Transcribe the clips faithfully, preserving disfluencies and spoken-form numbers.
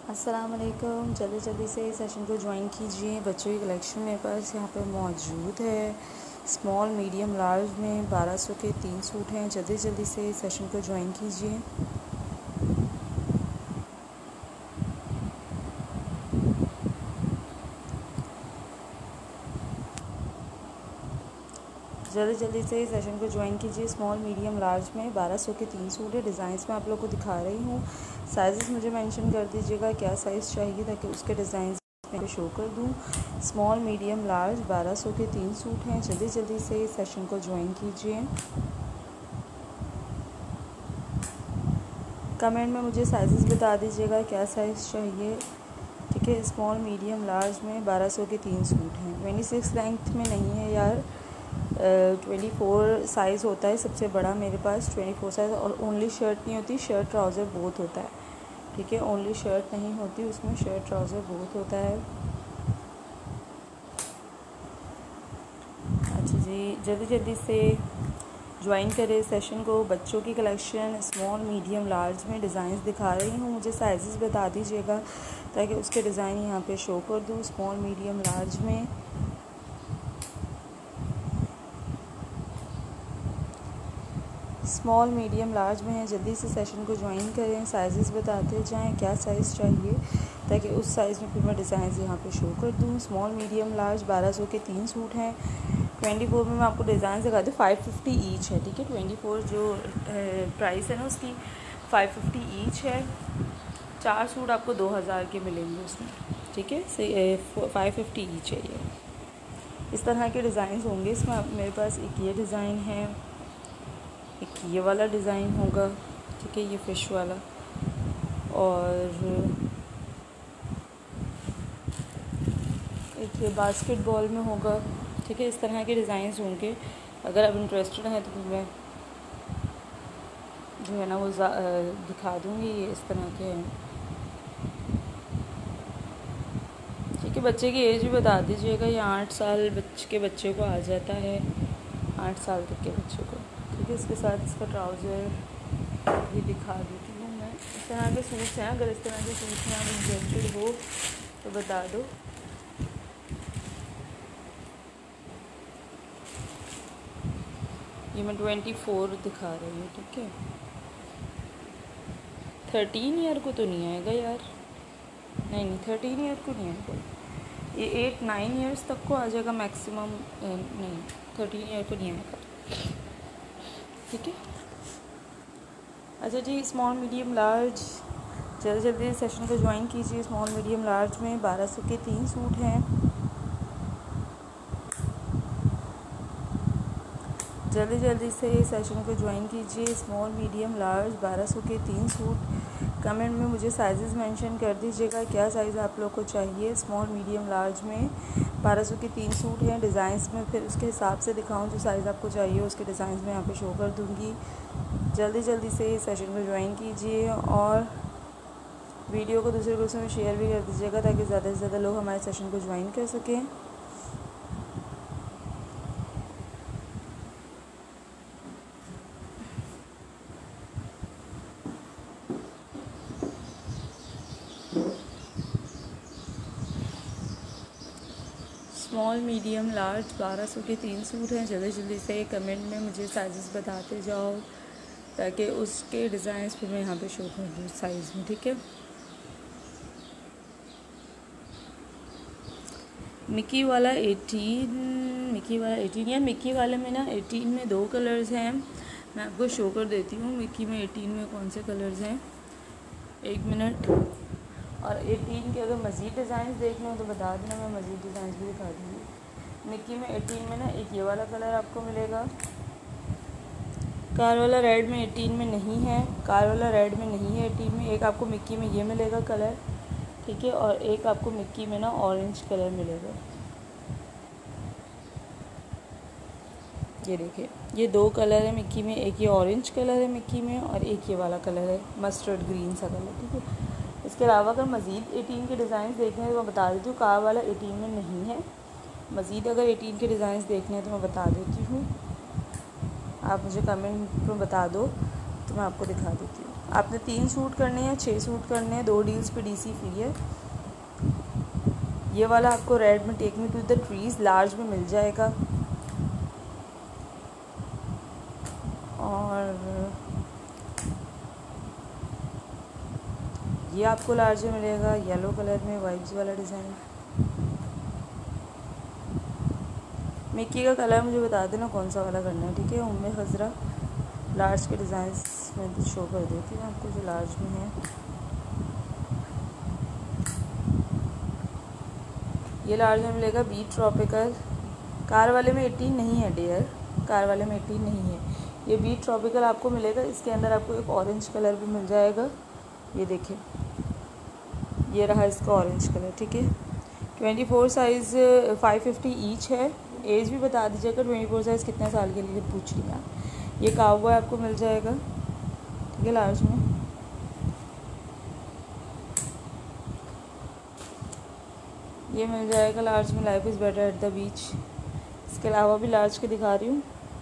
अस्सलाम वालेकुम। जल्दी जल्दी से इस सेशन को ज्वाइन कीजिए। बच्चों की कलेक्शन मेरे पास यहाँ पे मौजूद है। स्मॉल मीडियम लार्ज में बारह सौ के तीन सूट हैं। जल्दी जल्दी से इस सेशन को ज्वाइन कीजिए। जल्दी जल्दी से इस सेशन को ज्वाइन कीजिए। स्मॉल मीडियम लार्ज में बारह सौ के तीन सूट है। डिज़ाइंस में आप लोग को दिखा रही हूँ। साइज़ मुझे मेंशन कर दीजिएगा क्या साइज़ चाहिए ताकि उसके डिज़ाइन मैं शो कर दूँ। स्मॉल मीडियम लार्ज बारह सौ के तीन सूट हैं। जल्दी जल्दी से इस सेशन को ज्वाइन कीजिए। कमेंट में मुझे साइज़ बता दीजिएगा क्या साइज़ चाहिए। ठीक है, स्मॉल मीडियम लार्ज में बारह सौ के तीन सूट हैं। ट्वेंटी सिक्स लेंथ में नहीं है यार, ट्वेंटी फोर साइज़ होता है सबसे बड़ा मेरे पास। ट्वेंटी फोर साइज़ और ओनली शर्ट नहीं होती, शर्ट ट्राउज़र बोथ होता है। ठीक है, ओनली शर्ट नहीं होती, उसमें शर्ट ट्राउज़र बोथ होता है। अच्छा जी, जल्दी जल्दी से ज्वाइन करें सेशन को। बच्चों की कलेक्शन स्मॉल मीडियम लार्ज में डिज़ाइंस दिखा रही हूँ। मुझे साइज़ बता दीजिएगा ताकि उसके डिज़ाइन यहाँ पे शो कर दूँ। स्मॉल मीडियम लार्ज में स्मॉल मीडियम लार्ज में है। जल्दी से सेशन को ज्वाइन करें। साइज़ बताते जाएं क्या साइज़ चाहिए ताकि उस साइज़ में फिर मैं डिज़ाइन यहाँ पे शो कर दूँ। स्मॉल मीडियम लार्ज बारह सौ के तीन सूट हैं। ट्वेंटी फोर में मैं आपको डिज़ाइन दिखा दूँ। फाइव फिफ्टी ईच है। ठीक है, ट्वेंटी फोर जो प्राइस है ना उसकी फाइव फिफ्टी ईच है। चार सूट आपको दो हज़ार के मिलेंगे उसमें। ठीक है, से फाइव फिफ्टी ईच है ये। इस तरह के डिज़ाइन होंगे इसमें। मेरे पास एक ये डिज़ाइन है, एक ये वाला डिज़ाइन होगा। ठीक है, ये फ़िश वाला, और एक ये बास्केटबॉल में होगा। ठीक है, इस तरह के डिज़ाइंस होंगे। अगर आप इंटरेस्टेड हैं तो फिर मैं जो है ना वो दिखा दूँगी। ये इस तरह के हैं। ठीक है, बच्चे की एज भी बता दीजिएगा। ये आठ साल बच्चे के बच्चे को आ जाता है, आठ साल तक के बच्चे को। ठीक है, इसके साथ इसका ट्राउज़र भी दिखा देती हूँ मैं। इस तरह के सूट्स हैं। अगर इस तरह के सूट्स में आप इंटरेस्टेड हो तो बता दो। ये मैं ट्वेंटी फोर दिखा रही हूँ। ठीक है, थर्टीन ईयर को तो नहीं आएगा यार, नहीं नहीं थर्टीन ईयर को नहीं आएगा। ये एट नाइन ईयर्स तक को आ जाएगा मैक्सिमम। नहीं, थर्टीन ईयर को नहीं आएगा। ठीक है, अच्छा जी, स्मॉल मीडियम लार्ज जल्दी जल्दी सेशन को ज्वाइन कीजिए। स्मॉल मीडियम लार्ज में बारह सौ के तीन सूट हैं। जल्दी जल्दी से सेशन को ज्वाइन कीजिए। स्मॉल मीडियम लार्ज बारह सौ के तीन सूट। कमेंट में मुझे साइज़ मेंशन कर दीजिएगा क्या साइज़ आप लोग को चाहिए। स्मॉल मीडियम लार्ज में बारह सौ के तीन सूट हैं। डिज़ाइंस में फिर उसके हिसाब से दिखाऊं जो साइज़ आपको चाहिए उसके डिज़ाइंस में यहाँ पे शो कर दूँगी। जल्दी जल्दी से सेशन को ज्वाइन कीजिए और वीडियो को दूसरे ग्रुप्स में शेयर भी कर दीजिएगा ताकि ज़्यादा से ज़्यादा लोग हमारे सेशन को ज्वाइन कर सकें। स्मॉल मीडियम लार्ज बारह सौ के तीन सूट हैं। जल्दी जल्दी से कमेंट में मुझे साइज़ बताते जाओ ताकि उसके डिज़ाइंस फिर मैं यहाँ पे शो कर दूँ साइज़ में। ठीक है, मिकी वाला एटीन, मिकी वाला एटीन यार मिकी वाले में ना एटीन में दो कलर्स हैं। मैं आपको शो कर देती हूँ मिकी में एटीन में कौन से कलर्स हैं। एक मिनट। और एटीन के अगर मज़ीद डिज़ाइन देखने हो तो बता देना, मैं मज़ीद डिज़ाइन भी दिखा दूँगी। मिकी में एटीन में ना एक ये वाला कलर आपको मिलेगा। कार वाला रेड में एटीन में नहीं है, कार वाला रेड में नहीं है एटीन में। एक आपको मिक्की में ये मिलेगा कलर। ठीक है, और एक आपको मिक्की में ना ऑरेंज कलर मिलेगा। ये देखिए, ये दो कलर है मिक्की में। एक ये ऑरेंज कलर है मिक्की में और एक ये वाला कलर है मस्टर्ड ग्रीन सा कलर। ठीक है, इसके अलावा अगर मज़ीद एटीन के डिज़ाइन देखने हैं तो मैं बता देती हूँ। कार वाला एटीन में नहीं है। मज़ीद अगर एटीन के डिज़ाइन देखने हैं तो मैं बता देती हूँ। आप मुझे कमेंट में बता दो तो मैं आपको दिखा देती हूँ। आपने तीन सूट करने हैं, छः सूट करने हैं, दो डील्स पे डीसी फ्री है। ये वाला आपको रेड में take me to the trees large में मिल जाएगा। और ये आपको लार्ज में मिलेगा येलो कलर में, वाइब्स वाला डिज़ाइन। मिक्की का कलर मुझे बता देना कौन सा वाला करना है, ठीक है। उम्मे खजरा लार्ज के डिज़ाइंस में शो कर देती हूँ आपको जो लार्ज में है। ये लार्ज में मिलेगा बीट ट्रॉपिकल। कार वाले में एटीन नहीं है डियर, कार वाले में एटीन नहीं है। ये बीट ट्रॉपिकल आपको मिलेगा। इसके अंदर आपको एक ऑरेंज कलर भी मिल जाएगा। ये देखिए, ये रहा इसका ऑरेंज कलर, ठीक है। Twenty four size five fifty each है। एज भी बता दीजिएगा ट्वेंटी फोर साइज़ कितने साल के लिए पूछ रही हैं। ये काउबॉय आपको मिल जाएगा, ठीक है, लार्ज में। ये मिल जाएगा लार्ज में, life is better at the beach. इसके अलावा भी लार्ज के दिखा रही हूँ।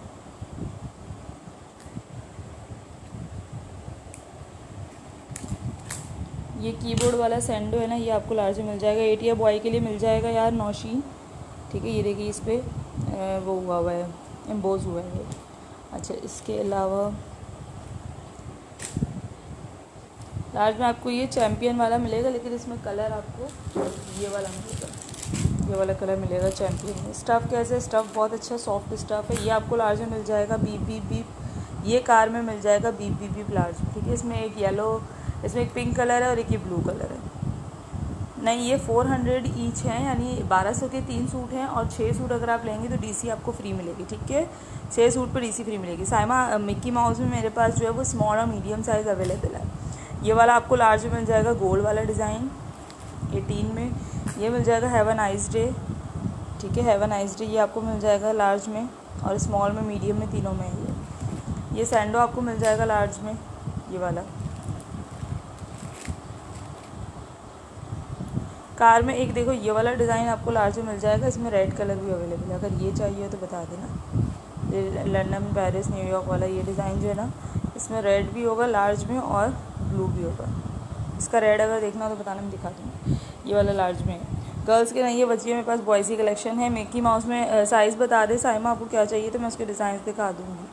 ये कीबोर्ड वाला सैंडो है ना, ये आपको लार्ज में मिल जाएगा। एट ईयर बॉय के लिए मिल जाएगा यार नौशीन, ठीक है। ये देखिए इस पर वो हुआ हुआ है, एम्बोज हुआ है। अच्छा, इसके अलावा लार्ज में आपको ये चैम्पियन वाला मिलेगा, लेकिन इसमें कलर आपको ये वाला मिलेगा, ये वाला कलर मिलेगा चैम्पियन में। स्टफ़ कैसे, स्टफ़ बहुत अच्छा सॉफ्ट स्टफ़ है। ये आपको लार्ज में मिल जाएगा बीप बीप बीप। ये कार में मिल जाएगा बीप बीप बीप लार्ज में, ठीक है। इसमें एक येलो, इसमें एक पिंक कलर है और एक ये ब्लू कलर है। नहीं, ये फोर हंड्रेड ईच है, यानी बारह सौ के तीन सूट हैं। और छः सूट अगर आप लेंगे तो डीसी आपको फ्री मिलेगी, ठीक है। छः सूट पर डीसी फ्री मिलेगी। साइमा मिक्की माउस में मेरे पास जो है वो स्मॉल और मीडियम साइज़ अवेलेबल है। ये वाला आपको लार्ज में मिल जाएगा, गोल्ड वाला डिज़ाइन एटीन में। ये मिल जाएगा हैव अ नाइस डे, ठीक है, हैव अ नाइस डे। ये आपको मिल जाएगा लार्ज में, और स्मॉल में, मीडियम में, तीनों में है ये। ये सैंडो आपको मिल जाएगा लार्ज में, ये वाला। कार में एक देखो ये वाला डिज़ाइन आपको लार्ज में मिल जाएगा। इसमें रेड कलर भी अवेलेबल है, अगर ये चाहिए तो बता देना। ये लंदन, पेरिस, न्यूयॉर्क वाला ये डिज़ाइन जो है ना, इसमें रेड भी होगा लार्ज में और ब्लू भी होगा। इसका रेड अगर देखना हो तो बताना, मैं दिखा दूँगी। ये वाला लार्ज में है। गर्ल्स के नहीं, ये बच्ची मेरे पास बॉयज़ की कलेक्शन है। मिक्की माउस में साइज़ बता दे साइमा आपको क्या चाहिए, तो मैं उसके डिज़ाइन दिखा दूँगी।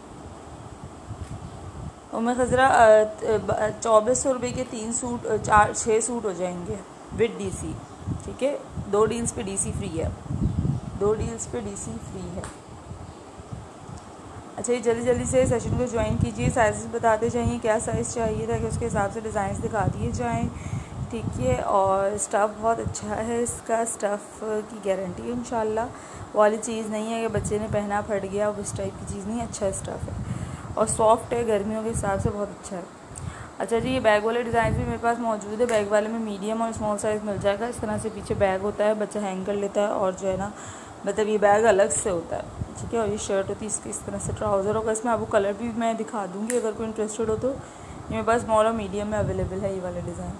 उम्मे खजरा चौबीस सौ रुपये के तीन सूट, चार छः सूट हो जाएंगे विद डीसी, ठीक है। दो डील्स पे डीसी फ्री है, दो डील्स पे डीसी फ्री है। अच्छा, ये जल्दी जल्दी से सेशन को ज्वाइन कीजिए। साइज़ बताते जाइए क्या साइज़ चाहिए, ताकि उसके हिसाब से डिज़ाइन दिखा दिए जाएँ, ठीक है। और स्टफ़ बहुत अच्छा है, इसका स्टफ़ की गारंटी है इंशाल्लाह। वो वाली चीज़ नहीं है कि बच्चे ने पहना फट गया, उस टाइप की चीज़ नहीं है। अच्छा स्टफ़ है और सॉफ्ट है, गर्मियों के हिसाब से बहुत अच्छा है। अच्छा जी, ये बैग वाले डिज़ाइन भी मेरे पास मौजूद है। बैग वाले में मीडियम और स्मॉल साइज़ मिल जाएगा। इस तरह से पीछे बैग होता है, बच्चा हैंग कर लेता है, और जो है ना, मतलब ये बैग अलग से होता है, ठीक है। और ये शर्ट होती है इसकी, इस तरह से ट्राउज़र होगा। इसमें आपको कलर भी मैं दिखा दूँगी, अगर कोई इंटरेस्टेड हो तो। ये मेरे पास स्मॉल और मीडियम में अवेलेबल है ये वाला डिज़ाइन।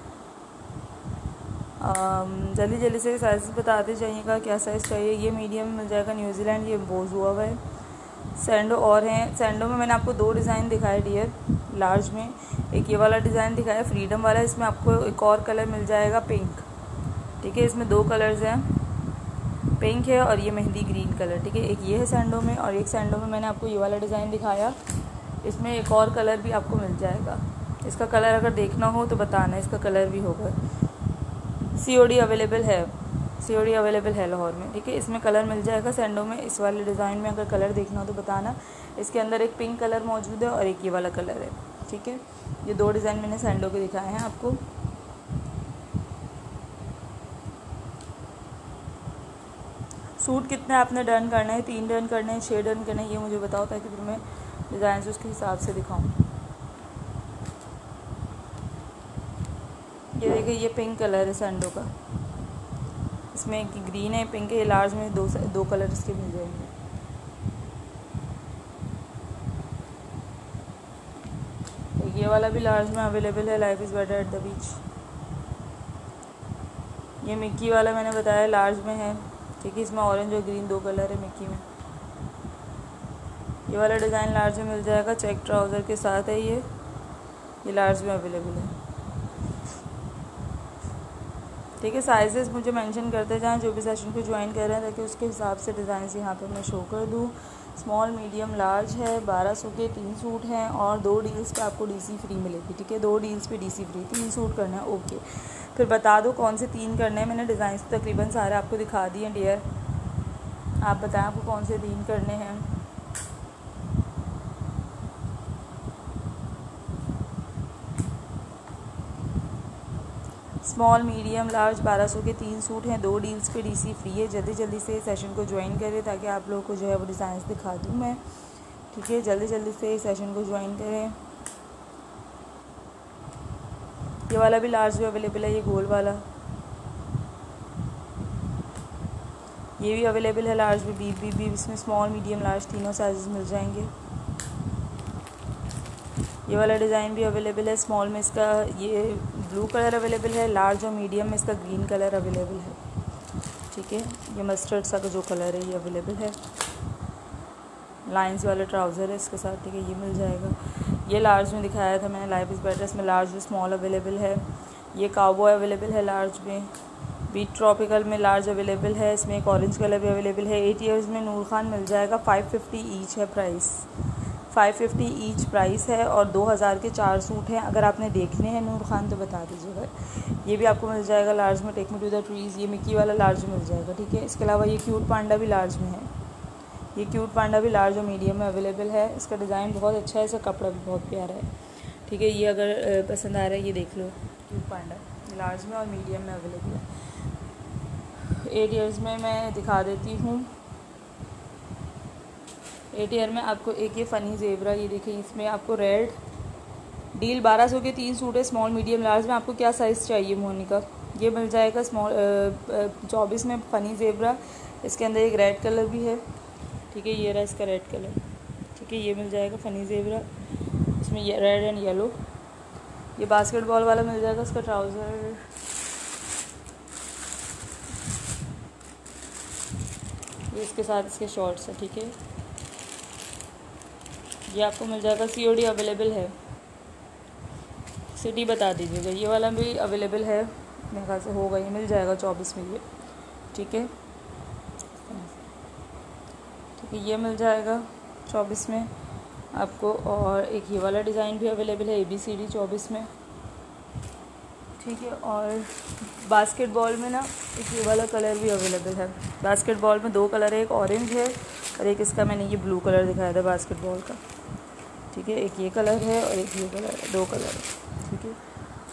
जल्दी जल्दी से साइज़ बताते जाइएगा क्या साइज़ चाहिए। ये मीडियम में मिल जाएगा, न्यूजीलैंड, ये बोझ हुआ हुआ है। सैंडो और हैं, सैंडो में मैंने आपको दो डिज़ाइन दिखाए डियर लार्ज में। एक ये वाला डिज़ाइन दिखाया फ्रीडम वाला, इसमें आपको एक और कलर मिल जाएगा पिंक, ठीक है। इसमें दो कलर्स हैं, पिंक है और ये मेहंदी ग्रीन कलर, ठीक है। एक ये है सैंडो में, और एक सैंडो में मैंने आपको ये वाला डिज़ाइन दिखाया, इसमें एक और कलर भी आपको मिल जाएगा। इसका कलर अगर देखना हो तो बताना, इसका कलर भी होगा। सीओडी अवेलेबल है, सीओडी अवेलेबल है लाहौर में, ठीक है। इसमें कलर मिल जाएगा सैंडो में। इस वाले डिज़ाइन में अगर कलर देखना हो तो बताना। इसके अंदर एक पिंक कलर मौजूद है और एक ये वाला कलर है, ठीक है। ये दो डिज़ाइन मैंने सैंडो के दिखाए हैं आपको। सूट कितने आपने डन करना है, तीन डन करने हैं, छः डन करने हैं, ये मुझे बताओ, ताकि फिर मैं डिज़ाइन उसके हिसाब से दिखाऊँ। ये देखिए, ये पिंक कलर है सैंडो का, इसमें एक ग्रीन है, पिंक है। ये लार्ज में दो दो कलर इसके मिल जाएंगे। ये वाला भी लार्ज में अवेलेबल है, life is better at the beach. ये मिक्की वाला मैंने बताया लार्ज में है, ठीक है। इसमें ऑरेंज और ग्रीन दो कलर है मिक्की में। ये वाला डिज़ाइन लार्ज में मिल जाएगा, चेक ट्राउज़र के साथ है ये। ये लार्ज में अवेलेबल है। ठीक है, साइजेस मुझे मेंशन करते जाएं जो भी सेशन को ज्वाइन कर रहे हैं, ताकि उसके हिसाब से डिज़ाइन यहाँ पे मैं शो कर दूँ। स्मॉल मीडियम लार्ज है, बारह सौ के तीन सूट हैं और दो डील्स पे आपको डीसी फ्री मिलेगी। ठीक है, दो डील्स पे डीसी फ्री, तीन सूट करना है। ओके, फिर बता दो कौन से तीन करने हैं। मैंने डिज़ाइन तकरीबन सारे आपको दिखा दिए हैं डियर, आप बताएं आपको कौन से तीन करने हैं। स्मॉल मीडियम लार्ज बारह सौ के तीन सूट हैं, दो डील्स पे डीसी फ्री है। जल्दी जल्दी से सेशन को ज्वाइन करें ताकि आप लोगों को जो है वो डिज़ाइंस दिखा दूँ मैं। ठीक है, जल्दी जल्दी से सेशन को ज्वाइन करें। ये वाला भी लार्ज में अवेलेबल है, ये गोल वाला, ये भी अवेलेबल है लार्ज में। बी बी बी इसमें स्मॉल मीडियम लार्ज तीनों साइज़ मिल जाएंगे। ये वाला डिज़ाइन भी अवेलेबल है, स्मॉल में इसका ये ब्लू कलर अवेलेबल है, लार्ज और मीडियम में इसका ग्रीन कलर अवेलेबल है। ठीक है, ये मस्टर्ड सा का जो कलर है ये अवेलेबल है। लाइंस वाला ट्राउज़र है इसके साथ। ठीक है, ये मिल जाएगा। ये लार्ज में दिखाया था मैंने, लाइफ इज़ बेटर, इसमें लार्ज और स्मॉल अवेलेबल है। ये काउबॉय अवेलेबल है लार्ज में। बीट ट्रॉपिकल में लार्ज अवेलेबल है, इसमें एक ऑरेंज कलर भी अवेलेबल है। एट ईयर्स में नूर खान मिल जाएगा। फाइव फिफ्टी ईच है price, five fifty each price है और दो हज़ार के चार सूट हैं। अगर आपने देखने हैं नूर खान तो बता दीजिएगा। ये भी आपको मिल जाएगा लार्ज में। Take me to the trees, ये मिक्की वाला लार्ज में मिल जाएगा। ठीक है, इसके अलावा ये क्यूट पांडा भी लार्ज में है। ये क्यूट पांडा भी लार्ज और मीडियम में अवेलेबल है। इसका डिज़ाइन बहुत अच्छा है, इसका कपड़ा भी बहुत प्यारा है। ठीक है, ये अगर पसंद आ रहा है ये देख लो, क्यूट पांडा लार्ज में और मीडियम में अवेलेबल है। एट ईयर्स में मैं दिखा देती हूँ। एट ईयर में आपको एक ये फ़नी ज़ेबरा, ये देखिए, इसमें आपको रेड डील बारह सौ के तीन सूट है, स्मॉल मीडियम लार्ज में। आपको क्या साइज़ चाहिए मोनिका? ये मिल जाएगा स्मॉल चौबीस में फ़नी ज़ेबरा। इसके अंदर एक रेड कलर भी है। ठीक है, ये रहा इसका रेड कलर। ठीक है, ये मिल जाएगा फ़नी ज़ेबरा, इसमें ये रेड एंड येलो। ये बास्केटबॉल वाला मिल जाएगा, इसका ट्राउज़र ये इसके साथ इसके शॉर्ट्स है। ठीक है, ये आपको मिल जाएगा। सीओडी अवेलेबल है, सिटी बता दीजिएगा। ये वाला भी अवेलेबल है, मेरे ख्याल से होगा, ये मिल जाएगा चौबीस में ये। ठीक है, ठीक है, ये मिल जाएगा चौबीस में आपको। और एक ये वाला डिज़ाइन भी अवेलेबल है, ए बी सी डी चौबीस में। ठीक है, और बास्केटबॉल में ना एक ये वाला कलर भी अवेलेबल है। बास्केटबॉल में दो कलर है, एक ऑरेंज है और एक इसका मैंने ये ब्लू कलर दिखाया था बास्केटबॉल का। ठीक है, एक ये कलर है और एक ये कलर है, दो कलर है। ठीक है,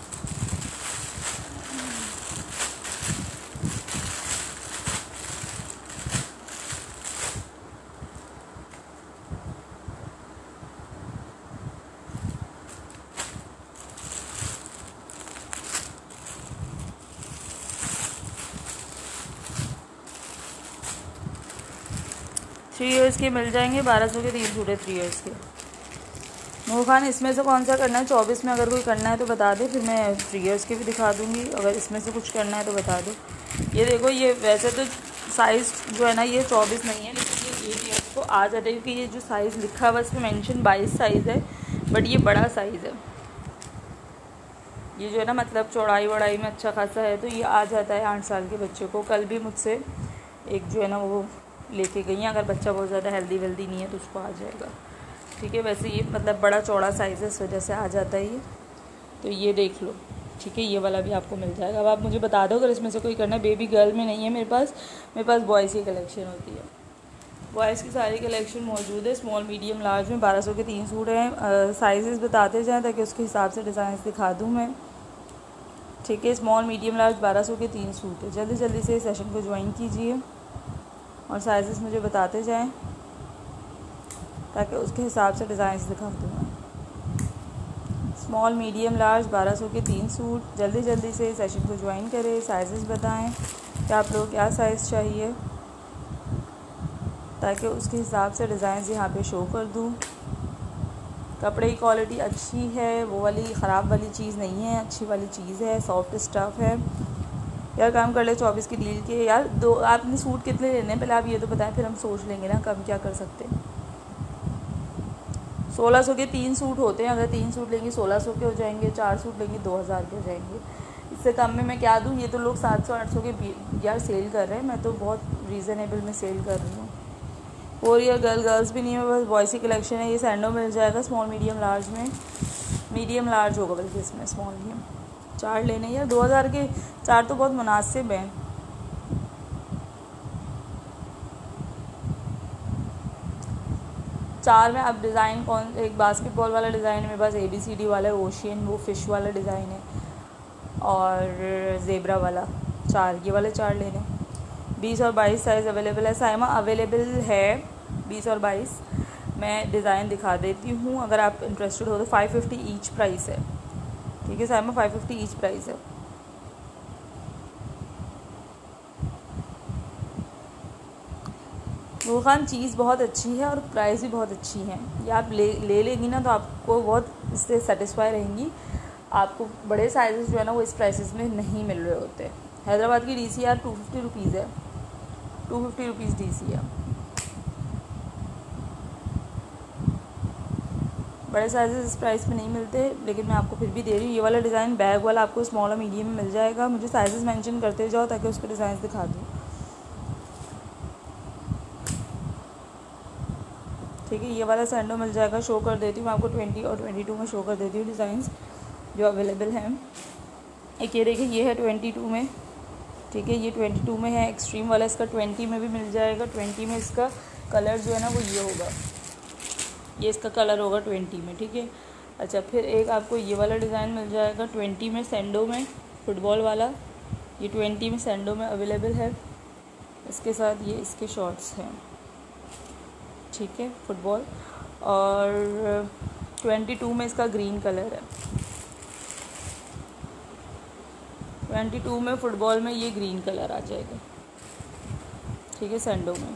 थ्री इयर्स के मिल जाएंगे। बारह सौ के तीन सूट है थ्री इयर्स के। नूर खान, इसमें से कौन सा करना है? चौबीस में अगर कोई करना है तो बता दे, फिर मैं थ्री इयर्स के भी दिखा दूँगी। अगर इसमें से कुछ करना है तो बता दो। ये देखो, ये वैसे तो साइज़ जो है ना ये चौबीस नहीं है, लेकिन ये एट ईयर्स को आ जाता है, क्योंकि ये जो साइज़ लिखा हुआ है इस पर मैंशन बाईस साइज़ है, बट ये बड़ा साइज़ है। ये जो है ना मतलब चौड़ाई वड़ाई में अच्छा खासा है, तो ये आ जाता है आठ साल के बच्चे को। कल भी मुझसे एक जो है ना वो लेके गई हैं, अगर बच्चा बहुत ज़्यादा हेल्दी वेल्दी नहीं है तो उसको आ जाएगा। ठीक है, वैसे ये मतलब बड़ा चौड़ा साइज़ है, इस वजह से आ जाता है ये। तो ये देख लो। ठीक है, ये वाला भी आपको मिल जाएगा। अब आप मुझे बता दो अगर इसमें से कोई करना है। बेबी गर्ल में नहीं है मेरे पास, मेरे पास बॉयज़ की कलेक्शन होती है। बॉयज़ की सारी कलेक्शन मौजूद है, स्मॉल मीडियम लार्ज में। बारह सौ के तीन सूट हैं। साइज़ बताते जाएँ ताकि उसके हिसाब से डिज़ाइन दिखा दूँ मैं। ठीक है, स्मॉल मीडियम लार्ज बारह सौ के तीन सूट है। जल्दी जल्दी से इस सेशन को ज्वाइन कीजिए और साइज़ मुझे बताते जाएं ताकि उसके हिसाब से डिज़ाइंस दिखा दूँ मैं। स्मॉल मीडियम लार्ज बारह सौ के तीन सूट। जल्दी जल्दी से इस सेशन को ज्वाइन करें। साइज़ बताएं कि आप लोग क्या साइज़ चाहिए, ताकि उसके हिसाब से डिज़ाइंस यहाँ पे शो कर दूँ। कपड़े की क्वालिटी अच्छी है, वो वाली ख़राब वाली चीज़ नहीं है, अच्छी वाली चीज़ है, सॉफ्ट स्टफ़ है। यार काम कर ले चौबीस की डील के। यार दो आपने सूट कितने लेने हैं पहले आप ये तो बताएं, फिर हम सोच लेंगे ना कम क्या कर सकते हैं। सोलह सौ के तीन सूट होते हैं, अगर तीन सूट लेंगे सोलह सौ के हो जाएंगे, चार सूट लेंगे दो हज़ार के हो जाएंगे। इससे कम में मैं क्या दूँ, ये तो लोग सात सौ आठ सौ के यार सेल कर रहे हैं, मैं तो बहुत रीज़नेबल में सेल कर रही हूँ। और ये गर्ल गर्ल्स भी नहीं है, बस बॉयज़ की कलेक्शन है। ये सैंडो मिल जाएगा स्मॉल मीडियम लार्ज में, मीडियम लार्ज होगा बल्कि इसमें, स्मॉल मीडियम चार लेने यार, दो हज़ार के चार तो बहुत मुनासिब हैं। चार में अब डिज़ाइन कौन, एक बास्केटबॉल वाला डिज़ाइन है मेरे पास, ए बी सी डी वाला है, ओशियन वो फ़िश वाला डिज़ाइन है, और ज़ेब्रा वाला, चार ये वाले चार लेने। बीस और बाईस साइज़ अवेलेबल है साइमा, अवेलेबल है बीस और बाईस। मैं डिज़ाइन दिखा देती हूँ, अगर आप इंटरेस्टेड हो तो फाइव फिफ्टी ईच प्राइस है, ठीक है Saima, five fifty each price है। वो खान चीज़ बहुत अच्छी है और प्राइस भी बहुत अच्छी है, ये आप ले ले लेंगी ना तो आपको बहुत इससे सेटिस्फाई रहेंगी। आपको बड़े साइज़ जो है ना वो इस प्राइसेस में नहीं मिल रहे होते। हैदराबाद की डी सी यार टू फिफ्टी रुपीज़ है, two fifty rupees D C है। बड़े साइज़ इस प्राइस में नहीं मिलते, लेकिन मैं आपको फिर भी दे रही हूँ। ये वाला डिज़ाइन बैग वाला आपको स्मॉल और मीडियम में मिल जाएगा। मुझे साइज़ मेंशन करते जाओ ताकि उसके डिज़ाइन दिखा दूँ, ठीक है। ये वाला सैंडो मिल जाएगा, शो कर देती हूँ मैं आपको, ट्वेंटी और ट्वेंटी टू में शो कर देती हूँ डिज़ाइंस जो अवेलेबल हैं। एक ये देखिए, ये है ट्वेंटी टू में, ठीक है, ये ट्वेंटी टू में है एक्सट्रीम वाला, इसका ट्वेंटी में भी मिल जाएगा। ट्वेंटी में इसका कलर जो है ना वो ये होगा, ये इसका कलर होगा ट्वेंटी में, ठीक है। अच्छा, फिर एक आपको ये वाला डिज़ाइन मिल जाएगा ट्वेंटी में, सैंडो में, फुटबॉल वाला, ये ट्वेंटी में सैंडो में अवेलेबल है। इसके साथ ये इसके शॉर्ट्स हैं, ठीक है, फुटबॉल। और ट्वेंटी टू में इसका ग्रीन कलर है, ट्वेंटी टू में फुटबॉल में ये ग्रीन कलर आ जाएगा, ठीक है, सैंडो में।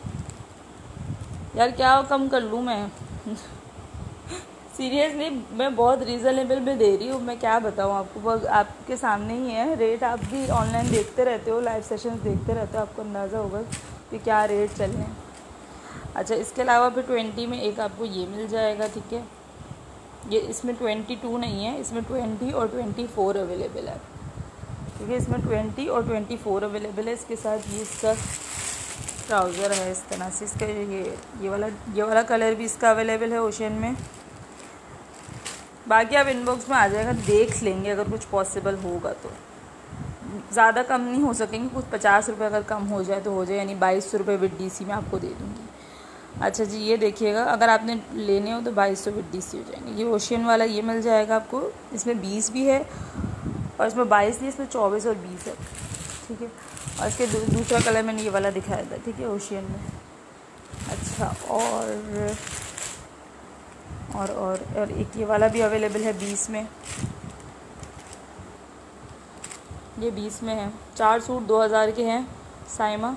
यार क्या कम कर लूँ मैं सीरियसली मैं बहुत रीज़नेबल में दे रही हूँ, मैं क्या बताऊँ आपको, बस आपके सामने ही है रेट। आप भी ऑनलाइन देखते रहते हो, लाइव सेशंस देखते रहते हो, आपको अंदाज़ा होगा कि क्या रेट चल रहे हैं। अच्छा, इसके अलावा फिर ट्वेंटी में एक आपको ये मिल जाएगा, ठीक है। ये इसमें ट्वेंटी टू नहीं है, इसमें ट्वेंटी और ट्वेंटी फोर अवेलेबल है, ठीक है। इसमें ट्वेंटी और ट्वेंटी फोर अवेलेबल है। इसके साथ ये इसका ट्राउज़र है इस तरह से, इसका ये ये वाला ये वाला कलर भी इसका अवेलेबल है ओशियन में। बाकी आप इनबॉक्स में आ जाएगा, देख लेंगे अगर कुछ पॉसिबल होगा तो। ज़्यादा कम नहीं हो सकेंगे, कुछ पचास रुपये अगर कम हो जाए तो हो जाए, यानी बाईस सौ रुपये विद डी सी में आपको दे दूँगी। अच्छा जी, ये देखिएगा, अगर आपने लेने हो तो बाईस सौ विद डी सी हो जाएंगे। ये ओशियन वाला ये मिल जाएगा आपको, इसमें बीस भी है और इसमें बाईस नहीं, इसमें चौबीस और बीस है, ठीक है। और इसके दूसरा कलर मैंने ये वाला दिखाया था, ठीक है, ओशियन में। अच्छा, और और और और एक ये वाला भी अवेलेबल है बीस में, ये बीस में है। चार सूट दो हज़ार के हैं साइमा,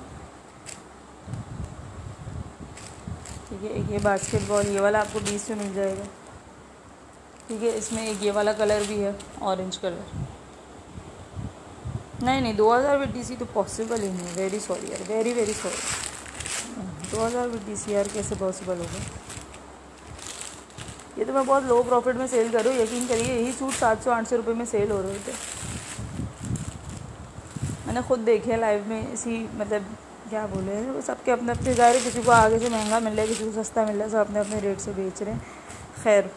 ठीक है। एक ये बास्केटबॉल ये वाला आपको बीस में मिल जाएगा, ठीक है। इसमें एक ये वाला कलर भी है, ऑरेंज कलर। नहीं नहीं, दो हज़ार विद डी सी तो पॉसिबल ही नहीं है, वेरी सॉरी यार, वेरी वेरी सॉरी। दो हज़ार विद डी सी यार कैसे पॉसिबल होगा? ये तो मैं बहुत लो प्रॉफिट में सेल कर रही हूँ, यकीन करिए। यही सूट सात सौ आठ सौ रुपये में सेल हो रहे थे, मैंने खुद देखे लाइव में। इसी मतलब क्या बोले, वो सबके अपने अपने ज़ाहिर, किसी को आगे से महंगा मिल रहा है, किसी को सस्ता मिल रहा है, सब अपने अपने रेट से बेच रहे हैं। खैर,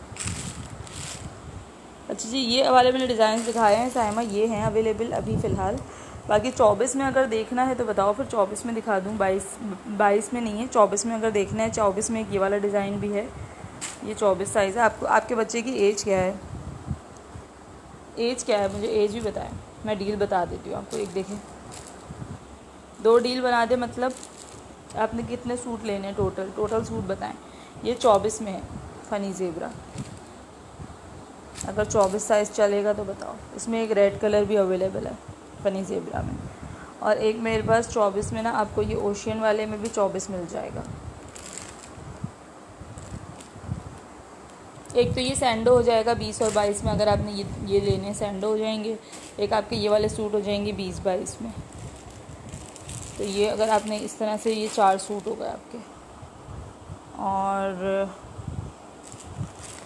अच्छा जी, ये वाले मैंने डिज़ाइन दिखाए हैं साइमा, ये हैं अवेलेबल अभी फ़िलहाल। बाकी चौबीस में अगर देखना है तो बताओ, फिर चौबीस में दिखा दूँ। बाईस बाईस में नहीं है, चौबीस में अगर देखना है। चौबीस में एक ये वाला डिज़ाइन भी है, ये चौबीस साइज़ है। आपको आपके बच्चे की एज क्या है, एज क्या है मुझे एज भी बताएं, मैं डील बता देती हूँ आपको। एक देखें, दो डील बना दे, मतलब आपने कितने सूट लेने हैं टोटल, टोटल सूट बताएं। ये चौबीस में है फ़नी ज़ेब्रा, अगर चौबीस साइज़ चलेगा तो बताओ। इसमें एक रेड कलर भी अवेलेबल है फ़नी ज़ेब्रा में, और एक मेरे पास चौबीस में ना आपको ये ओशियन वाले में भी चौबीस मिल जाएगा। एक तो ये सैंडो हो जाएगा बीस और बाईस में, अगर आपने ये ये लेने सैंडो हो जाएंगे। एक आपके ये वाले सूट हो जाएंगे बीस बाईस में। तो ये अगर आपने इस तरह से, ये चार सूट हो गए आपके। और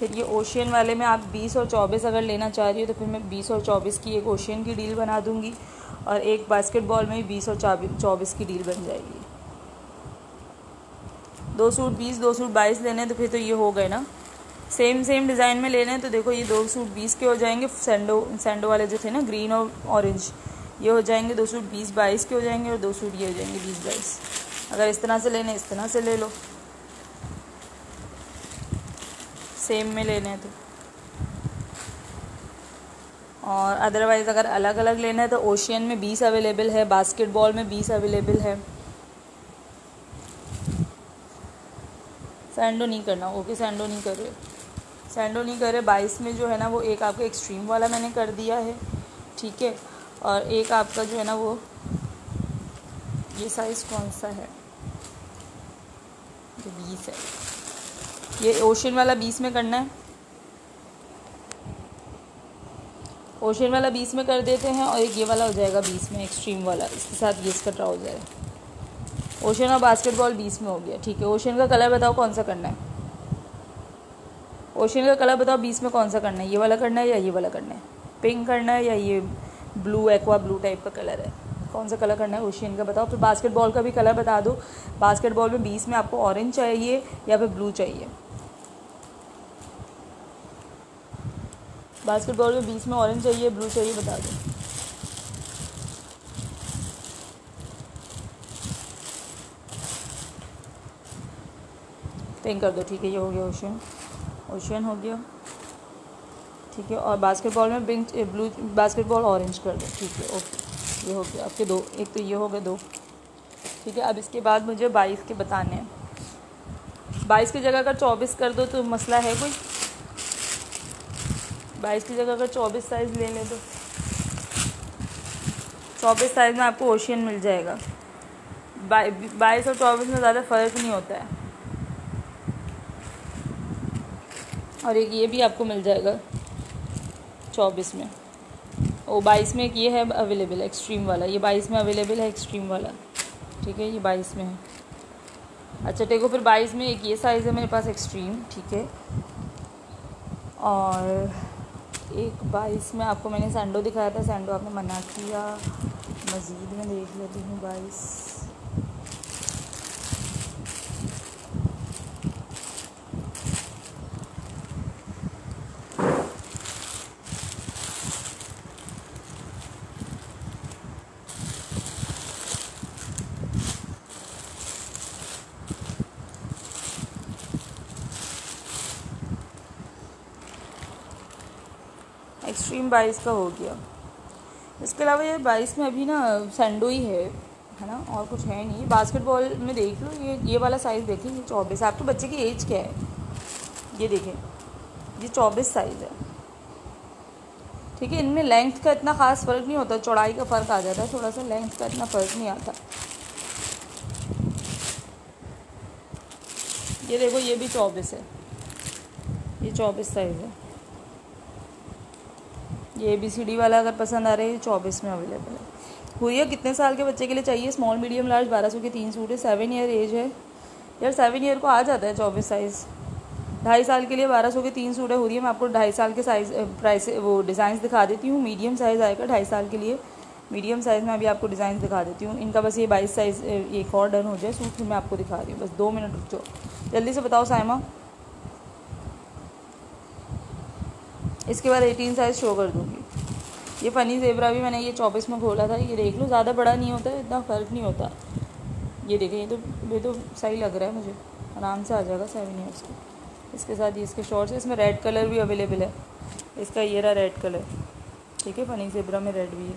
फिर ये ओशियन वाले में आप बीस और चौबीस अगर लेना चाह रही हो तो फिर मैं बीस और चौबीस की एक ओशियन की डील बना दूँगी, और एक बास्केटबॉल में बीस और चौबीस की डील बन जाएगी। दो सूट बीस, दो सूट बाईस लेने हैं तो फिर तो ये हो गए ना। सेम सेम डिज़ाइन में लेने हैं तो देखो ये दो सूट बीस के हो जाएंगे, सैंडो सैंडो वाले जो थे ना ग्रीन और ऑरेंज, ये हो जाएंगे दो सूट बीस बाईस के हो जाएंगे, और दो सूट ये हो जाएंगे बीस बाईस। अगर इस तरह से लेने इस तरह से ले लो, सेम में लेने हैं तो। और अदरवाइज़ अगर अलग अलग लेना है तो ओशियन में बीस अवेलेबल है, बास्केटबॉल में बीस अवेलेबल है। सैंडो नहीं करना, ओके सैंडो नहीं कर रहे, सैंडो नहीं कर रहे। बाईस में जो है ना वो एक आपका एक्सट्रीम वाला मैंने कर दिया है, ठीक है। और एक आपका जो है ना वो ये साइज़ कौन सा है, जो बीस है, ये ओशियन वाला बीस में करना है, ओशियन वाला बीस में कर देते हैं। और एक ये वाला हो जाएगा बीस में एक्सट्रीम वाला, इसके साथ ये इसका ट्राउज़र है। ओशियन और बास्केटबॉल बीस में हो गया, ठीक है। ओशियन का कलर बताओ कौन सा करना है, ओशियन का कलर बताओ बीस में कौन सा करना है, ये वाला करना है या ये वाला करना है, पिंक करना है या ये ब्लू एक्वा ब्लू टाइप का कलर है, कौन सा कलर करना है ओशियन का बताओ। फिर बास्केटबॉल का भी कलर बता दो, बास्केटबॉल में बीस में आपको ऑरेंज चाहिए या फिर ब्लू चाहिए। बास्केटबॉल में बीस में ऑरेंज चाहिए ब्लू चाहिए, बता दो। पिंक कर दो, ठीक है। ये हो गया ओशियन, ओशियन हो गया, ठीक है। और बास्केटबॉल में पिंक ब्लू, बास्केटबॉल ऑरेंज कर दो, ठीक है, ओके। ये हो गया आपके दो, एक तो ये हो गए दो, ठीक है। अब इसके बाद मुझे बाईस के बताने हैं। बाईस की जगह अगर चौबीस कर दो तो मसला है कोई, बाईस की जगह अगर चौबीस साइज़ ले लें तो चौबीस साइज़ में आपको ओशियन मिल जाएगा। बाईस और चौबीस में ज़्यादा फ़र्क नहीं होता है। और एक ये भी आपको मिल जाएगा चौबीस में, ओ बाईस में एक ये है अवेलेबल है एक्सट्रीम वाला, ये बाईस में अवेलेबल है एक्सट्रीम वाला, ठीक है। ये बाईस में है, अच्छा देखो। फिर बाईस में एक ये साइज़ है मेरे पास एक्सट्रीम, ठीक है। और एक बाईस में आपको मैंने सैंडो दिखाया था, सैंडो आपने मना किया। मज़ीद में देख लेती हूँ बाईस, एक्सट्रीम बाईस का हो गया। इसके अलावा ये बाईस में अभी ना सैंडो ही है है ना, और कुछ है नहीं। बास्केटबॉल में देख लो, ये ये वाला साइज़ देखिए, ये चौबीस। आपके बच्चे की एज क्या है, ये देखें, ये चौबीस साइज़ है, ठीक है। इनमें लेंथ का इतना ख़ास फ़र्क नहीं होता, चौड़ाई का फ़र्क आ जाता है थोड़ा सा, लेंथ का इतना फ़र्क नहीं आता। ये देखो, ये भी चौबीस है, ये चौबीस साइज़ है। ये ए बी सी डी वाला अगर पसंद आ रहा है, ये चौबीस में अवेलेबल है। हुरिया कितने साल के बच्चे के लिए चाहिए, स्मॉल मीडियम लार्ज, बारह सौ के तीन सूट है, सेवन ईयर एज है। यार सेवन ईयर को आ जाता है चौबीस साइज़, ढाई साल के लिए बारह सौ के तीन सूट है। हुरिया मैं आपको ढाई साल के साइज़ प्राइस वो डिज़ाइन दिखा देती हूँ। मीडियम साइज़ आएगा ढाई साल के लिए, मीडियम साइज़ में अभी आपको डिज़ाइन दिखा देती हूँ। इनका बस ये बाईस साइज़ एक और डन हो जाए सूट, फिर मैं आपको दिखा रही हूँ। बस दो मिनट रुक जाओ, जल्दी से बताओ साइमा। इसके बाद एटीन साइज़ शो कर दूँगी। ये फ़नी ज़ेबरा भी मैंने ये चौबीस में खोला था, ये देख लो, ज़्यादा बड़ा नहीं होता है, इतना फ़र्क नहीं होता। ये देखें, ये तो ये तो सही लग रहा है मुझे, आराम से आ जाएगा सेवन ईयर्स को। इसके साथ ये इसके शॉर्ट्स है, इसमें रेड कलर भी अवेलेबल है, इसका ये रहा रेड कलर, ठीक है। फ़नी ज़ेबरा में रेड भी है।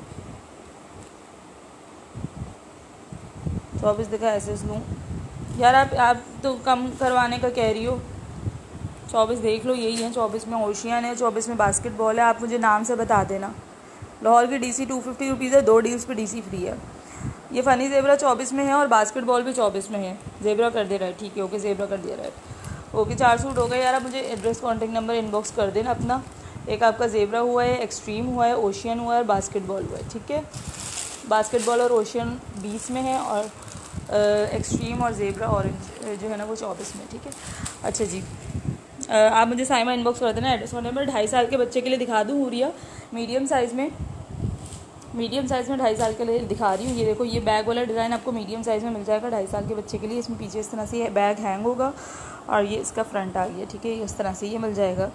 चौबीस दिखा ऐसे लूँ यार, आप आप तो कम करवाने का कह रही हो। चौबीस देख लो, यही है। चौबीस में ओशियन है, चौबीस में बास्केटबॉल है। आप मुझे नाम से बता देना। लाहौर की डीसी टू फिफ्टी रुपीज़ है, दो डील्स पे डीसी फ्री है। ये फ़नी ज़ेबरा चौबीस में है और बास्केटबॉल भी चौबीस में है। ज़ेबरा कर दे रहा है, ठीक है, ओके, ज़ेबरा कर दिया रहा है, ओके। चार सूट हो गए यार। आप मुझे एड्रेस कॉन्टेक्ट नंबर इनबॉक्स कर देना अपना। एक आपका ज़ेबरा हुआ है, एक्सट्रीम हुआ है, ओशियन हुआ है और बास्केटबॉल हुआ है, ठीक है। बास्केटबॉल और ओशियन बीस में है और एक्सट्रीम और ज़ेबरा ऑरेंज जो है ना वो चौबीस में, ठीक है। अच्छा जी, आप मुझे साइमा इनबॉक्स कर देना एड्रेस वाले नंबर। ढाई साल के बच्चे के लिए दिखा दूँ हुरिया मीडियम साइज़ में, मीडियम साइज़ में ढाई साल के लिए दिखा रही हूँ। ये देखो ये बैग वाला डिज़ाइन आपको मीडियम साइज़ में मिल जाएगा ढाई साल के बच्चे के लिए। इसमें पीछे इस तरह से ये बैग हैंग होगा और ये इसका फ्रंट आ गया, ठीक है, इस तरह से ये मिल जाएगा।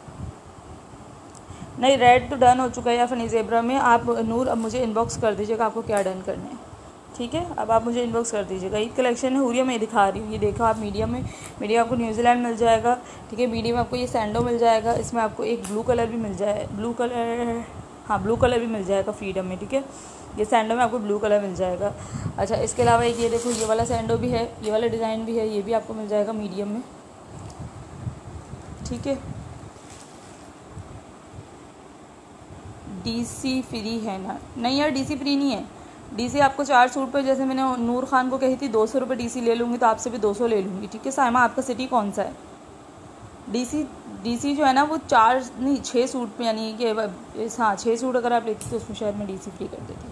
नहीं, रेड तो डन हो चुका है या फनी ज़ेब्रा में। आप नूर अब मुझे इनबॉक्स कर दीजिएगा आपको क्या डन करना है, ठीक है। अब आप मुझे इनबॉक्स कर दीजिएगा। ईद कलेक्शन है हुरिया मैं दिखा रही हूँ। ये देखो आप मीडियम में, मीडियम आपको न्यूजीलैंड मिल जाएगा, ठीक है। मीडियम आपको ये सैंडो मिल जाएगा। इसमें आपको एक ब्लू कलर भी मिल जाए, ब्लू कलर, हाँ ब्लू कलर भी मिल जाएगा फ्रीडम में, ठीक है। ये सैंडो में आपको ब्लू कलर मिल जाएगा। अच्छा, इसके अलावा एक ये देखो ये वाला सैंडो भी है, ये वाला डिज़ाइन भी है, ये भी आपको मिल जाएगा मीडियम में, ठीक है। डीसी फ्री है ना? नहीं यार, डीसी फ्री नहीं है। डीसी आपको चार सूट पर, जैसे मैंने नूर खान को कही थी दो सौ रुपये डीसी ले लूँगी, तो आपसे भी दो सौ ले लूँगी, ठीक है। साइमा आपका सिटी कौन सा है? डीसी डीसी जो है ना वो चार नहीं छः सूट पे, यानी कि हाँ छः सूट अगर आप लेती तो उसमें शायद मैं डीसी फ्री कर देती।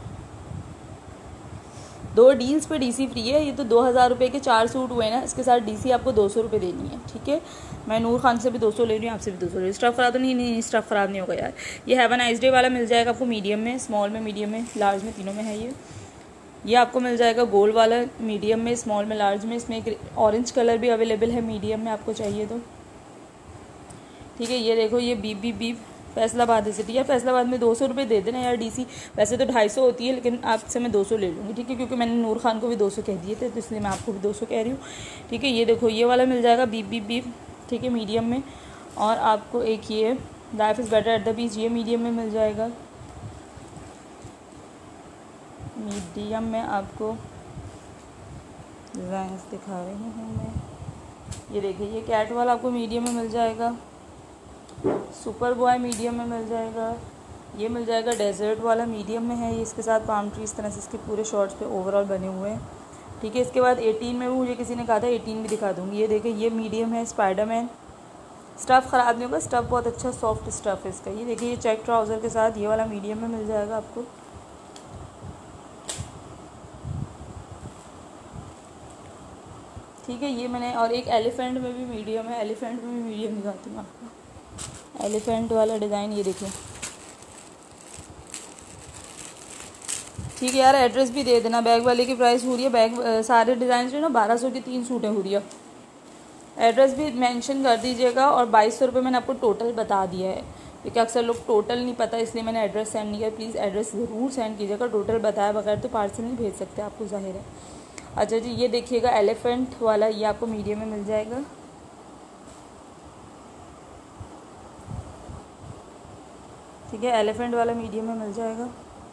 दो डील्स पे डीसी फ्री है। ये तो दो हज़ार रुपये के चार सूट हुए ना, इसके साथ डीसी आपको दो सौ रुपये देनी है, ठीक है। मैं नूर खान से भी दो सौ ले रही हूँ, आपसे भी दो सौ ले रही हूँ। स्टफ़ ख़राब तो नहीं नहीं स्टफ़ ख़राब नहीं होगा यार। ये हैव अ नाइस डे वाला मिल जाएगा आपको मीडियम में, स्मॉल में, मीडियम में, लार्ज में, तीनों में है ये। ये आपको मिल जाएगा गोल्ड वाला मीडियम में, स्मॉल में, लार्ज में। इसमें एक ऑरेंज कलर भी अवेलेबल है मीडियम में, आपको चाहिए तो, ठीक है। ये देखो ये बीप बीप बीप फैसलाबाद है सिटी। यार फैसलाबाद में दो सौ रुपये दे देना यार डीसी। वैसे तो ढाई सौ होती है, लेकिन आपसे मैं दो सौ ले लूँगी, ठीक है, क्योंकि मैंने नूर खान को भी दो सौ कह दिए थे, तो इसलिए मैं आपको भी दो सौ कह रही हूँ, ठीक है। ये देखो ये वाला मिल जाएगा बीप बीप बीप, ठीक है, मीडियम में। और आपको एक ये life is better at the beach, ये मीडियम में मिल जाएगा। मीडियम में आपको डिज़ाइंस दिखा रही हूँ मैं। ये देखिए ये कैट वाला आपको मीडियम में मिल जाएगा। सुपर बॉय मीडियम में मिल जाएगा। ये मिल जाएगा डेजर्ट वाला मीडियम में है। ये इसके साथ पाम ट्री इस तरह से इसके पूरे शॉर्ट्स पे ओवरऑल बने हुए हैं, ठीक है। इसके बाद एटीन में भी मुझे किसी ने कहा था एटीन भी दिखा दूँगी। ये देखिए ये मीडियम है, स्पाइडरमैन। स्टफ़ ख़राब नहीं होगा, स्टफ़ बहुत अच्छा सॉफ्ट स्टफ़ है इसका। ये देखिए ये चेक ट्राउज़र के साथ ये वाला मीडियम में मिल जाएगा आपको, ठीक है। ये मैंने और एक एलिफेंट में भी मीडियम है, एलिफेंट में भी मीडियम दिखाती हूँ आपको। एलिफेंट वाला डिज़ाइन ये देखिए, ठीक है यार। एड्रेस भी दे देना। बैग वाले की प्राइस हुरिया बैग सारे डिज़ाइन जो है ना बारह सौ के तीन सूट है हुरिया। एड्रेस भी मेंशन कर दीजिएगा। और बाईस सौ रुपये मैंने आपको टोटल बता दिया है, क्योंकि अक्सर लोग टोटल नहीं पता, इसलिए मैंने एड्रेस सेंड नहीं किया। प्लीज़ एड्रेस ज़रूर सेंड कीजिएगा। टोटल बताया बगैर तो पार्सल नहीं भेज सकते आपको, ज़ाहिर है। अच्छा जी, ये देखिएगा एलिफेंट वाला, ये आपको मीडियम में मिल जाएगा, ठीक है। एलिफेंट वाला मीडियम में मिल जाएगा।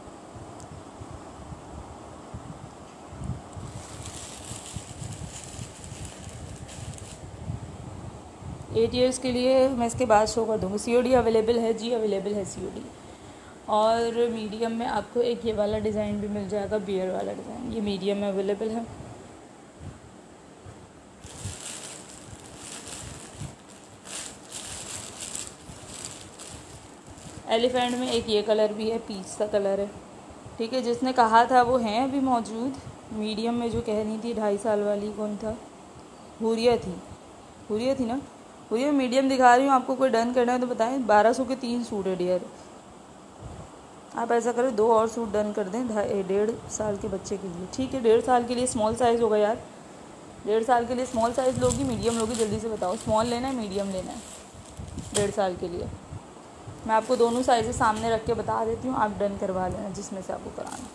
एट इयर्स के लिए मैं इसके बाद शो कर दूँगी। सीओडी अवेलेबल है जी, अवेलेबल है सीओडी। और मीडियम में आपको एक ये वाला डिज़ाइन भी मिल जाएगा, बियर वाला डिज़ाइन, ये मीडियम में अवेलेबल है। एलिफेंट में एक ये कलर भी है, पीच सा कलर है, ठीक है। जिसने कहा था वो हैं अभी मौजूद। मीडियम में जो कह रही थी ढाई साल वाली कौन था? हुरिया थी, हुरिया थी ना। हुरिया मीडियम दिखा रही हूँ आपको, कोई डन करना है तो बताएं। बारह सौ के तीन सूट है डियर। आप ऐसा करें दो और सूट डन कर दें ढाई डेढ़ साल के बच्चे के लिए, ठीक है। डेढ़ साल के लिए स्मॉल साइज़ होगा यार। डेढ़ साल के लिए स्मॉल साइज़ लोगी मीडियम लोगी? जल्दी से बताओ, स्मॉल लेना है मीडियम लेना है? डेढ़ साल के लिए मैं आपको दोनों साइज़ सामने रख के बता देती हूँ, आप डन करवा लेना जिसमें से आपको कराना।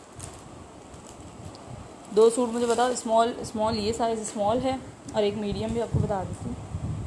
दो सूट मुझे बताओ। स्मॉल स्मॉल ये साइज़ स्मॉल है और एक मीडियम भी आपको बता देती हूँ।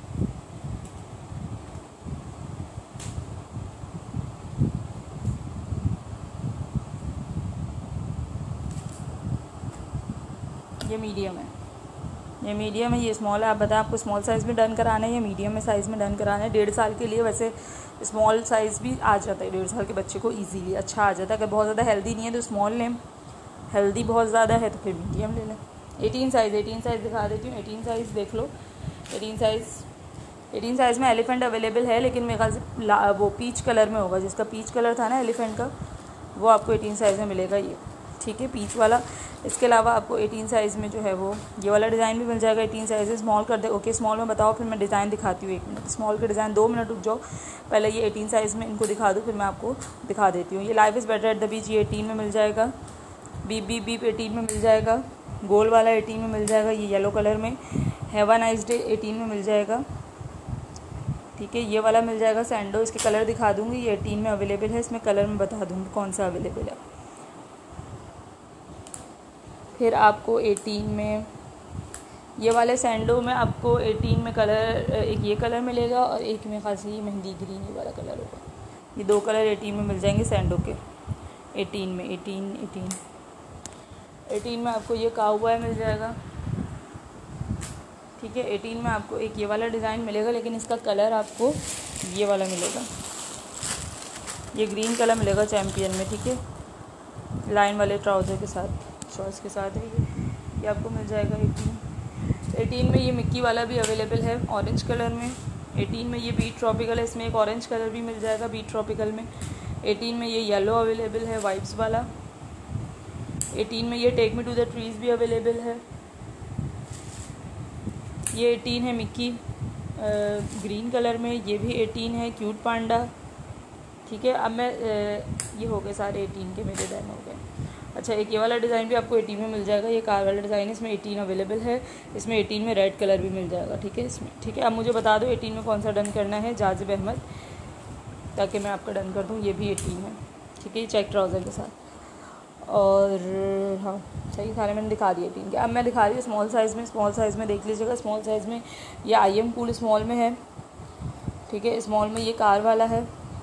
ये मीडियम है, ये मीडियम है, ये स्मॉल है। आप बताएं आपको स्मॉल साइज़ में डन कराना है या मीडियम में साइज़ में डन कराना है? डेढ़ साल के लिए वैसे स्मॉल साइज़ भी आ जाता है डेढ़ साल के बच्चे को इजीली, अच्छा आ जाता है। अगर बहुत ज़्यादा हेल्दी नहीं है तो स्मॉल लें, हेल्दी बहुत ज़्यादा है तो फिर मीडियम ले लें। एटीन साइज़ एटीन साइज़ दिखा देती हूँ। एटीन साइज़ देख लो। एटीन साइज़ एटीन साइज़ में एलिफेंट अवेलेबल है, लेकिन मेरे ख्याल से वो पीच कलर में होगा। जिसका पीच कलर था ना एलिफेंट का, वो आपको एटीन साइज़ में मिलेगा ये, ठीक है। पीच वाला इसके अलावा आपको एटीन साइज़ में जो है वो ये वाला डिज़ाइन भी मिल जाएगा। एटीन साइज़ स्मॉल कर दे। ओके स्मॉल में बताओ, फिर मैं डिज़ाइन दिखाती हूँ। एक मिनट, स्मॉल के डिज़ाइन दो मिनट रुक जाओ, पहले ये एटीन साइज़ में इनको दिखा दूँ, फिर मैं आपको दिखा देती हूँ। ये life is better at the beach, ये एटीन में मिल जाएगा। बीप बीप बीप एटीन में मिल जाएगा। गोल वाला एटीन में मिल जाएगा, ये येलो कलर में। Have a nice day eighteen में मिल जाएगा। ठीक है, ये वाला मिल जाएगा सैंडो, इसके कलर दिखा दूँगी। ये एटीन में अवेलेबल है, इसमें कलर में बता दूँगी कौन सा अवेलेबल है। फिर आपको एटीन में ये वाले सैंडो में आपको एटीन में कलर, एक ये कलर मिलेगा और एक में खास ये मेहंदी ग्रीन ये वाला कलर होगा। ये दो कलर एटीन में मिल जाएंगे सैंडो के। एटीन में एटीन एटीन एटीन में आपको ये काउबॉय मिल जाएगा। ठीक है, एटीन में आपको एक ये वाला डिज़ाइन मिलेगा, लेकिन इसका कलर आपको ये वाला मिलेगा, ये ग्रीन कलर मिलेगा चैम्पियन में। ठीक है, लाइन वाले ट्राउज़र के साथ, शॉर्ट्स के साथ है ये ये आपको मिल जाएगा एटीन। एटीन में ये मिक्की वाला भी अवेलेबल है ऑरेंज कलर में। एटीन में ये बीट ट्रॉपिकल है, इसमें एक ऑरेंज कलर भी मिल जाएगा बीट ट्रॉपिकल में। एटीन में ये येलो अवेलेबल है वाइब्स वाला। एटीन में ये take me to the trees भी अवेलेबल है। ये एटीन है मिक्की ग्रीन कलर में, ये भी एटीन है क्यूट पांडा। ठीक है, अब मैं आ, ये हो गए सारे एटीन के मेरे डिज़ाइन हो गए। अच्छा, एक ये वाला डिज़ाइन भी आपको एटीन में मिल जाएगा, ये कार वाला डिज़ाइन है, इसमें एटीन अवेलेबल है। इसमें एटीन में रेड कलर भी मिल जाएगा। ठीक है इसमें। ठीक है, अब मुझे बता दो एटीन में कौन सा डन करना है, जाजिब अहमद, ताकि मैं आपका डन कर दूँ। ये भी एटीन है। ठीक है, ये चेक ट्राउज़र के साथ। और हाँ सही, सारे मैंने दिखा दिए एटीन के। अब मैं दिखा रही हूँ स्मॉल साइज़ में। स्मॉल साइज़ में देख लीजिएगा, स्मॉल साइज़ में ये आई एम कूल स्मॉल में है। ठीक है, स्मॉल में ये कार वाला है।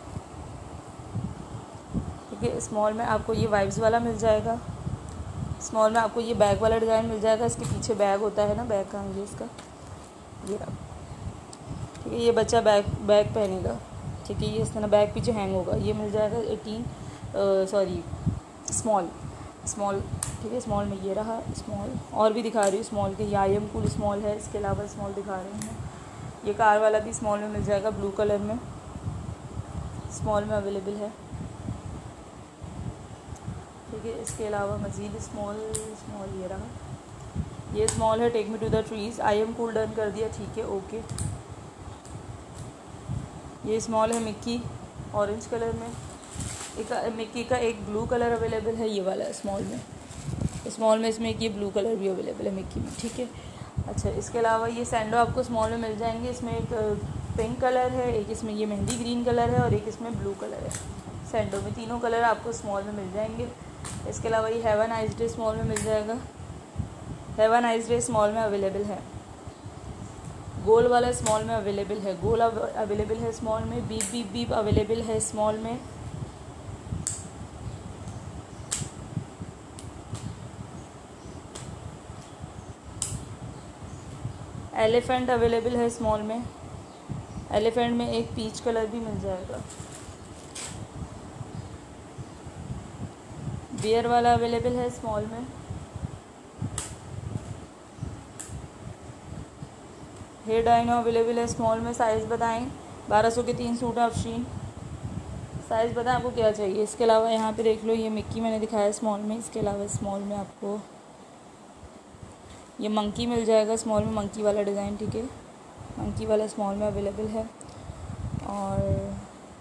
ठीक है, स्मॉल में आपको ये वाइब्स वाला मिल जाएगा। स्मॉल में आपको ये बैग वाला डिज़ाइन मिल जाएगा, इसके पीछे बैग होता है ना, बैग कहाँ है इसका, ये रहा। ठीक है, ये बच्चा बैग बैग पहनेगा। ठीक है, ये इस तरह बैग पीछे हैंग होगा, ये मिल जाएगा एटीन सॉरी स्मॉल स्मॉल। ठीक है, स्मॉल में ये रहा स्मॉल। और भी दिखा रही हूँ स्मॉल के, ये आई एम कूल स्मॉल है, इसके अलावा स्मॉल दिखा रही हूँ। ये कार वाला भी स्मॉल में मिल जाएगा, ब्लू कलर में स्मॉल में अवेलेबल है। ठीक है, इसके अलावा मज़ीद स्मॉल स्मॉल ये रहा, ये स्मॉल है take me to the trees. I am cool done कर दिया। ठीक है, ओके। ये स्मॉल है मिक्की ऑरेंज कलर में। एक मिक्की का एक ब्लू कलर अवेलेबल है, ये वाला स्मॉल में। स्मॉल में इसमें एक ये ब्लू कलर भी अवेलेबल है मिक्की में। ठीक है, अच्छा इसके अलावा ये सैंडो आपको स्मॉल में मिल जाएंगे। इसमें एक पिंक कलर है, एक इसमें ये मेहंदी ग्रीन कलर है और एक इसमें ब्लू कलर है सैंडो में। तीनों कलर आपको स्मॉल में मिल जाएंगे। इसके अलावा ये have a nice day small में मिल जाएगा। Have a nice day small में अवेलेबल है। गोल वाला स्मॉल में अवेलेबल है, गोल अवेलेबल है स्मॉल में। बीप बीप बीप अवेलेबल है स्मॉल में। एलिफेंट अवेलेबल है स्मॉल में। एलिफेंट में एक पीच कलर भी मिल जाएगा। बियर वाला अवेलेबल है स्मॉल में। हेयर डाइनो अवेलेबल है स्मॉल में। साइज़ बताएं, बारह सौ के तीन सूट ऑप्शन। साइज़ बताएं आपको क्या चाहिए। इसके अलावा यहाँ पे देख लो, ये मिक्की मैंने दिखाया स्मॉल में। इसके अलावा स्मॉल में आपको ये मंकी मिल जाएगा स्मॉल में, मंकी वाला डिज़ाइन। ठीक है, मंकी वाला स्मॉल में अवेलेबल है। और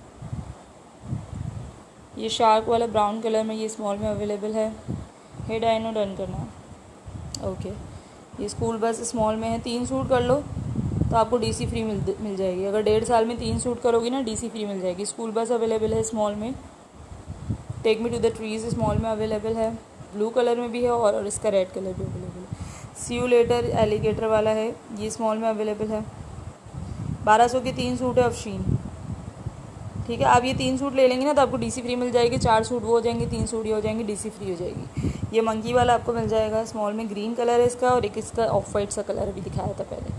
ये शार्क वाला ब्राउन कलर में ये स्मॉल में अवेलेबल है। हेयर डाइनो डन करना। ओके, ये स्कूल बस स्मॉल में है। तीन सूट कर लो तो आपको डीसी फ्री मिल मिल जाएगी। अगर डेढ़ साल में तीन सूट करोगी ना, डीसी फ्री मिल जाएगी। स्कूल बस अवेलेबल है स्मॉल में। Take me to the trees small में अवेलेबल है, ब्लू कलर में भी है और, और इसका रेड कलर भी अवेलेबल है। सी यू लेटर एलिगेटर वाला है, ये स्मॉल में अवेलेबल है। बारह सौ के तीन सूट है अफशीन। ठीक है, आप ये तीन सूट ले लेंगे ना तो आपको डीसी फ्री मिल जाएगी। चार सूट वो हो जाएंगे, तीन सूट ये हो जाएंगे, डीसी फ्री हो जाएगी। ये मंकी वाला आपको मिल जाएगा स्मॉल में। ग्रीन कलर है इसका और एक इसका ऑफ वाइट सा कलर भी दिखाया था पहले।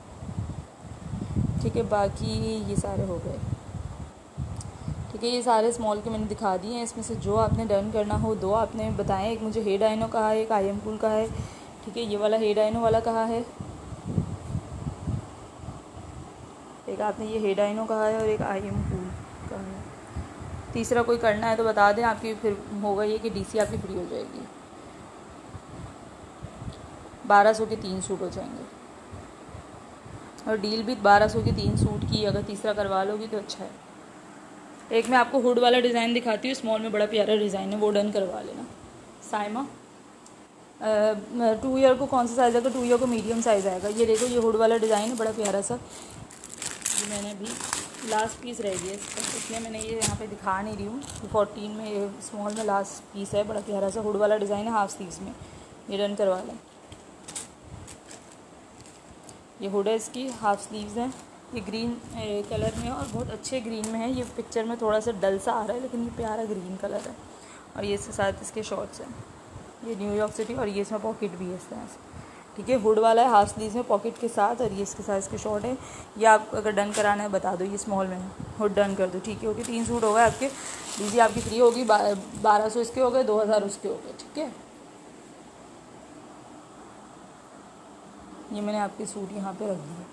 ठीक है, बाकी ये सारे हो गए। ठीक है, ये सारे स्मॉल के मैंने दिखा दिए हैं। इसमें से जो आपने डन करना हो, दो आपने बताएं। एक मुझे हेयर डाइनो कहा है, एक आई एम कूल का है। ठीक है, ये वाला हेयर डाइनो वाला कहा है, एक आपने ये हेयर डाइनो कहा है और एक आई एम कूल का है। तीसरा कोई करना है तो बता दें, आपकी फिर होगा ये कि डीसी आपकी फ्री हो जाएगी। बारह सौ के तीन सूट हो जाएंगे। और डील भी बारह सौ के तीन सूट की, अगर तीसरा करवा लोगी तो अच्छा है। एक मैं आपको हुड वाला डिज़ाइन दिखाती हूँ, स्मॉल में बड़ा प्यारा डिज़ाइन है, वो डन करवा लेना। साइमा टू ईयर को कौन सा साइज़ आएगा? टू ईयर को मीडियम साइज़ आएगा। ये देखो, ये हुड वाला डिज़ाइन है, बड़ा प्यारा सा। ये मैंने अभी लास्ट पीस रह गया इसका, इसलिए मैंने ये यहाँ पे दिखा नहीं रही हूँ। फोर्टीन में ये स्मॉल में लास्ट पीस है, बड़ा प्यारा सा हुड वाला डिज़ाइन है, हाफ स्लीव्स में। ये डन करवा लें। ये हुड है इसकी, हाफ स्लीव्स हैं। ये ग्रीन कलर में है और बहुत अच्छे ग्रीन में है। ये पिक्चर में थोड़ा सा डल सा आ रहा है, लेकिन ये प्यारा ग्रीन कलर है। और ये इसके साथ इसके शॉर्ट्स हैं। ये न्यूयॉर्क सिटी, और ये इसमें पॉकेट भी है इस तरह से। ठीक है, हुड वाला है, हाफ स्लीव्स में पॉकेट के साथ, और ये इसके साथ इसके शॉर्ट है। ये आप अगर डन कराना है बता दो, ये स्मॉल में है, हुड डन कर दो। ठीक है, ओके, तीन सूट हो गए आपके। दीजिए आपकी फ्री होगी, बारह सौ इसके हो गए, दो हज़ार उसके हो गए। ठीक है, ये मैंने आपके सूट यहाँ पे रख दिए।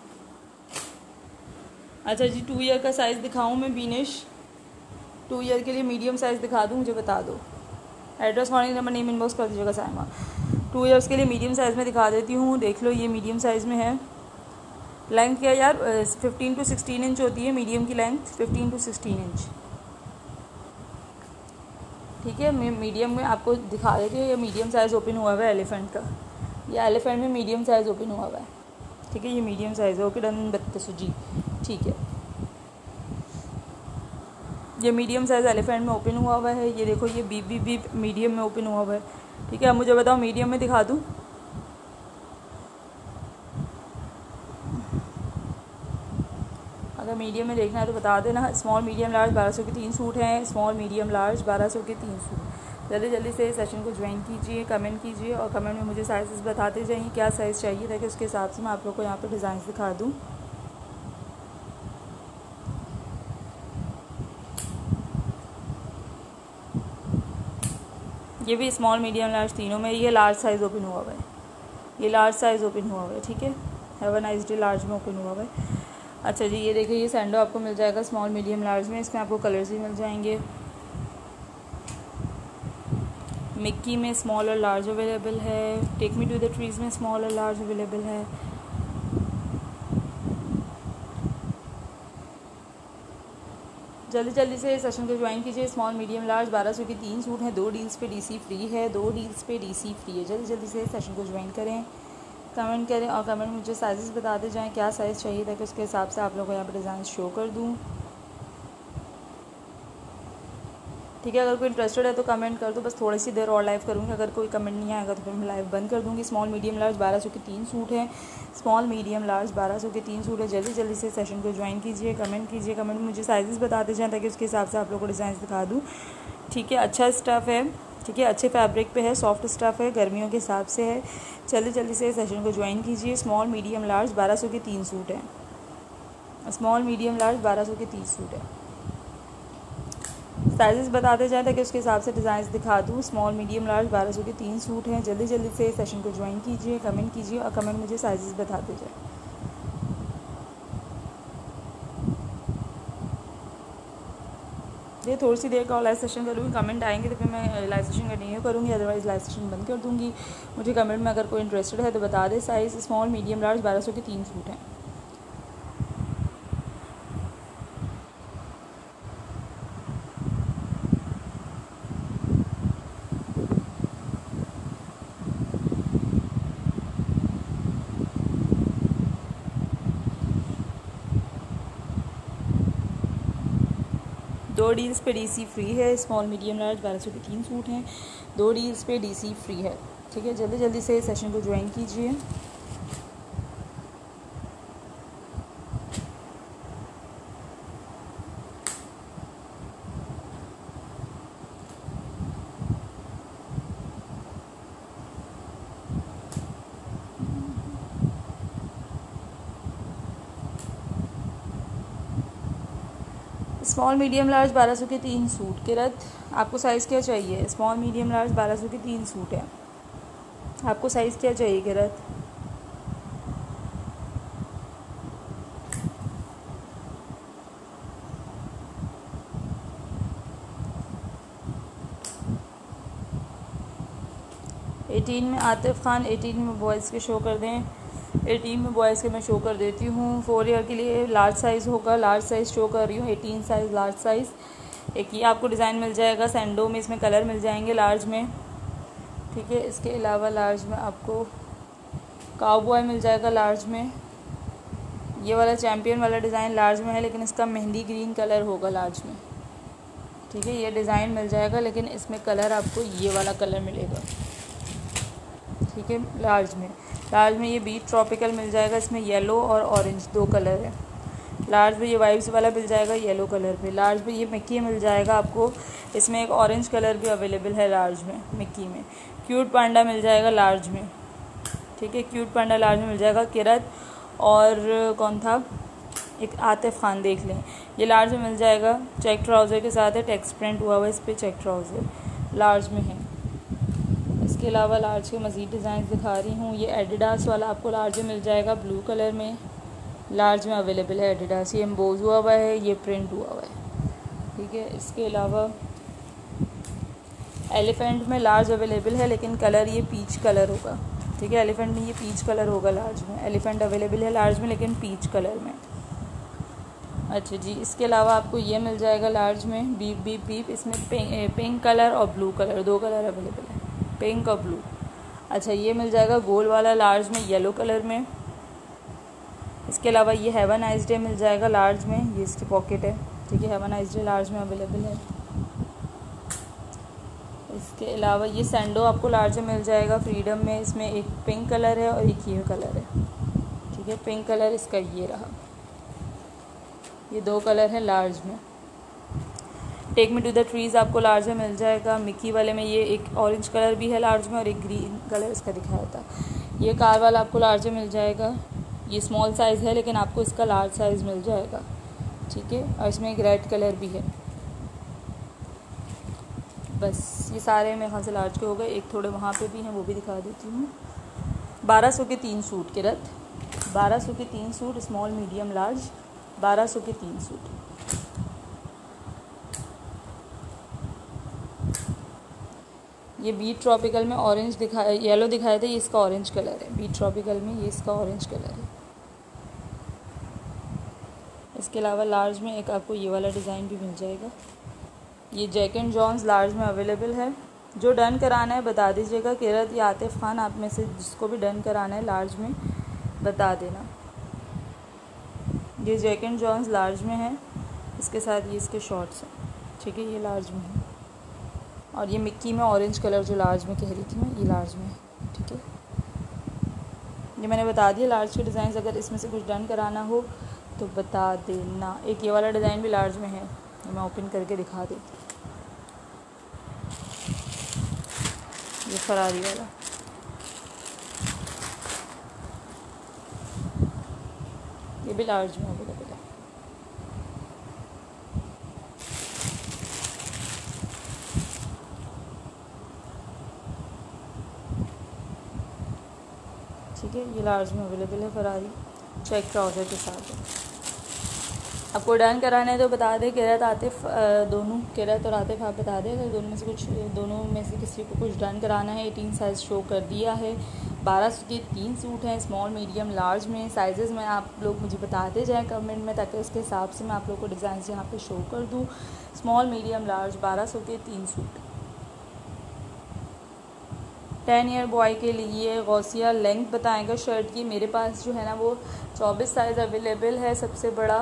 अच्छा जी, टू ईयर का साइज़ दिखाऊँ मैं बीनेश? टू ईयर के लिए मीडियम साइज़ दिखा दूँ? मुझे बता दो। Address, morning number, name inbox कर दीजिएगा साइमा। टू ईयर्स के लिए मीडियम साइज़ में दिखा देती हूँ। देख लो, ये मीडियम साइज़ में है। लेंथ क्या यार? फिफ्टीन टू सिक्सटीन इंच होती है मीडियम की length, fifteen to sixteen inch. ठीक है, मैं मीडियम में आपको दिखा देती हूँ। ये मीडियम साइज़ ओपन हुआ हुआ है एलिफेंट का। ये एलिफेंट में मीडियम साइज़ ओपन हुआ हुआ है। ठीक है, ये मीडियम साइज़ है। ओके डन बत्तीस जी। ठीक है, ये मीडियम साइज़ एलिफेंट में ओपन हुआ हुआ है। ये देखो, ये बी बी बी मीडियम में ओपन हुआ हुआ है। ठीक है, अब मुझे बताओ मीडियम में दिखा दूँ? अगर मीडियम में देखना है तो बता देना। स्मॉल मीडियम लार्ज बारह सौ के तीन सूट हैं। स्मॉल मीडियम लार्ज बारह सौ के तीन सूट। जल्दी जल्दी से सेशन को ज्वाइन कीजिए, कमेंट कीजिए, और कमेंट में मुझे साइज़ बताते जाइए क्या साइज़ चाहिए, ताकि उसके हिसाब से मैं आप लोग को यहाँ पे डिज़ाइन दिखा दूँ। ये भी स्मॉल मीडियम लार्ज तीनों में। ये लार्ज साइज़ ओपन हुआ हुआ है। ये लार्ज साइज़ ओपन हुआ हुआ है। ठीक है, have a nice day large में ओपन हुआ हुआ है। अच्छा जी, ये देखिए, ये सैंडो आपको मिल जाएगा स्मॉल मीडियम लार्ज में। इसमें आपको कलर्स भी मिल जाएंगे। मिक्की में स्मॉल और लार्ज अवेलेबल है। Take me to the trees में स्मॉल और लार्ज अवेलेबल है। जल्दी जल्दी से सेशन को ज्वाइन कीजिए। स्मॉल मीडियम लार्ज बारह सौ के तीन सूट हैं। दो डील्स पे डीसी फ्री है। दो डील्स पे डीसी फ्री है। जल्दी जल्दी से सेशन को ज्वाइन करें, कमेंट करें, और कमेंट में मुझे साइज़ बताते जाएं क्या साइज़ चाहिए, ताकि उसके हिसाब से आप लोगों को यहाँ पर डिज़ाइन शो कर दूँ। ठीक है, अगर कोई इंटरेस्टेड है तो कमेंट कर दो। बस थोड़ी सी देर और लाइव करूँगी। अगर कोई कमेंट नहीं आएगा तो फिर मैं लाइव बंद कर दूँगी। स्मॉल मीडियम लार्ज बारह सौ के तीन सूट हैं। स्मॉल मीडियम लार्ज बारह सौ के तीन सूट है। जल्दी जल्दी से सेशन को ज्वाइन कीजिए, कमेंट कीजिए, कमेंट में मुझे साइज़ बताते जाएँ, ताकि उसके हिसाब से आप लोगों को डिज़ाइन दिखा दूँ। ठीक है, अच्छा स्टफ़ है। ठीक है, अच्छे फैब्रिक पे है, सॉफ्ट स्टफ़ है, गर्मियों के हिसाब से है। जल्दी जल्दी से सेशन को ज्वाइन कीजिए। स्मॉल मीडियम लार्ज बारह सौ के तीन सूट हैं। स्मॉल मीडियम लार्ज बारह सौ के तीन सूट है। साइज़ बताते जाएँ, ताकि उसके हिसाब से डिज़ाइन दिखा दूँ। स्मॉल मीडियम लार्ज बारह सौ के तीन सूट हैं। जल्दी जल्दी से सेशन को ज्वाइन कीजिए, कमेंट कीजिए, और कमेंट मुझे साइज़ बताते जाए। ये थोड़ी सी देर का लाइव सेशन करूँगी। कमेंट आएंगे तो फिर मैं लाइव सेशन कंटिन्यू करूँगी, अदरवाइज़ लाइव सेशन बंद कर दूँगी। मुझे कमेंट में अगर कोई इंटरेस्टेड है तो बता दे। साइज़ स्मॉल मीडियम लार्ज बारह सौ के तीन सूट हैं। दो डील्स पे डीसी फ्री है। स्मॉल मीडियम लार्ज बारह सौ के तीन सूट हैं। दो डील्स पे डीसी फ्री है। ठीक है, जल्दी जल्दी से सेशन को ज्वाइन कीजिए। स्मॉल मीडियम लार्ज बारह सौ के तीन सूट। किरत, आपको साइज़ क्या चाहिए? स्मॉल मीडियम लार्ज बारह सौ के तीन सूट है। आपको साइज़ क्या चाहिए किरत? एटीन में आतिफ़ खान, एटीन में बॉयज़ के शो कर दें। एटीन में बॉयज़ के मैं शो कर देती हूँ। फोर ईयर के लिए लार्ज साइज़ होगा, लार्ज साइज़ शो कर रही हूँ, एटीन साइज़ लार्ज साइज़। एक ये आपको डिज़ाइन मिल जाएगा सैंडो में, इसमें कलर मिल जाएंगे लार्ज में, ठीक है। इसके अलावा लार्ज में आपको काउबॉय मिल जाएगा लार्ज में। ये वाला चैम्पियन वाला डिज़ाइन लार्ज में है, लेकिन इसका मेहंदी ग्रीन कलर होगा लार्ज में, ठीक है। ये डिज़ाइन मिल जाएगा, लेकिन इसमें कलर आपको ये वाला कलर मिलेगा, ठीक है, लार्ज में। लार्ज में ये बीट ट्रॉपिकल मिल जाएगा, इसमें येलो और ऑरेंज दो कलर है। लार्ज में ये वाइब्स वाला मिल जाएगा येलो कलर पे। लार्ज में ये मिक्की मिल जाएगा आपको, इसमें एक ऑरेंज कलर भी अवेलेबल है लार्ज में मिक्की में। क्यूट पांडा मिल जाएगा लार्ज में, ठीक है। क्यूट पांडा लार्ज में मिल जाएगा। किरत और कौन था, एक आतिफ़ खान देख लें, ये लार्ज में मिल जाएगा। चेक ट्राउज़र के साथ है, टेक्स्ट प्रिंट हुआ हुआ है इस पर, चेक ट्राउज़र लार्ज में है। इसके अलावा लार्ज के मज़ीद डिज़ाइन दिखा रही हूँ। ये एडिडास वाला आपको लार्ज में मिल जाएगा, ब्लू कलर में लार्ज में अवेलेबल है एडिडास। ये एम्बोज हुआ हुआ है, ये प्रिंट हुआ हुआ है, ठीक है। इसके अलावा एलिफेंट में लार्ज अवेलेबल है, लेकिन कलर ये पीच कलर होगा, ठीक है। एलिफेंट में ये पीच कलर होगा लार्ज में। एलिफेंट अवेलेबल है लार्ज में, लेकिन पीच कलर में। अच्छा जी, इसके अलावा आपको ये मिल जाएगा लार्ज में बीप बीप बीप। इसमें पिंक, पिंक कलर और ब्लू कलर दो कलर अवेलेबल है, पिंक और ब्लू। अच्छा, ये मिल जाएगा गोल वाला लार्ज में येलो कलर में। इसके अलावा ये हैव अ नाइस डे मिल जाएगा लार्ज में, ये इसकी पॉकेट है, ठीक है। Have a nice day large में अवेलेबल है। इसके अलावा ये सैंडो आपको लार्ज में मिल जाएगा फ्रीडम में। इसमें एक पिंक कलर है और एक ये कलर है, ठीक है। पिंक कलर इसका ये रहा, ये दो कलर है लार्ज में। Take me to the trees आपको लार्ज में मिल जाएगा। मिक्की वाले में ये एक ऑरेंज कलर भी है लार्ज में और एक ग्रीन कलर इसका दिखाया था। ये कार वाला आपको लार्ज में मिल जाएगा। ये स्मॉल साइज़ है, लेकिन आपको इसका लार्ज साइज़ मिल जाएगा, ठीक है। और इसमें एक रेड कलर भी है। बस ये सारे मेरे ख्याल से लार्ज के हो गए। एक थोड़े वहाँ पे भी हैं, वो भी दिखा देती हूँ। बारह सौ के तीन सूट किरत, बारह सौ के तीन सूट, स्मॉल मीडियम लार्ज, बारह सौ के तीन सूट। ये बीट ट्रॉपिकल में ऑरेंज दिखाया, येलो दिखाए थे, ये इसका ऑरेंज कलर है। बीट ट्रॉपिकल में ये इसका ऑरेंज कलर है। इसके अलावा लार्ज में एक आपको ये वाला डिज़ाइन भी मिल जाएगा। ये जैक एंड जॉन्स लार्ज में अवेलेबल है। जो डन कराना है बता दीजिएगा। किरत या आतिफ़ खान, आप में से जिसको भी डन कराना है लार्ज में बता देना। ये जैक एंड जॉन्स लार्ज में है, इसके साथ ये इसके शॉर्ट्स हैं, ठीक है। ये लार्ज में है। और ये मिक्की में ऑरेंज कलर जो लार्ज में कह रही थी मैं, ये लार्ज में है, ठीक है। ये मैंने बता दिया लार्ज के डिज़ाइन। अगर इसमें से कुछ डन कराना हो तो बता देना। एक ये वाला डिज़ाइन भी लार्ज में है, मैं ओपन करके दिखा देती हूँ। ये फरारी वाला, ये भी लार्ज में अवेलेबल है। ठीक है, ये लार्ज में अवेलेबल है फरारी, चेक ट्राउज़र के साथ है। आपको डन कराना है तो बता दें। किरत आतिफ़ दोनों, किरत और आतिफ़ आप बता दें। अगर दोनों में से कुछ, दोनों में से किसी को कुछ डन कराना है। एटीन साइज़ शो कर दिया है। बारह सौ के तीन सूट हैं, स्मॉल मीडियम लार्ज में। साइज़ में आप लोग मुझे बताते जाएं कमेंट में, ताकि उसके हिसाब से मैं आप लोग को डिज़ाइन यहाँ पे शो कर दूँ। स्मॉल मीडियम लार्ज बारह सौ के तीन सूट। टेन ईयर बॉय के लिए गौसिया लेंथ बताएगा शर्ट की। मेरे पास जो है ना वो चौबीस साइज़ अवेलेबल है। सबसे बड़ा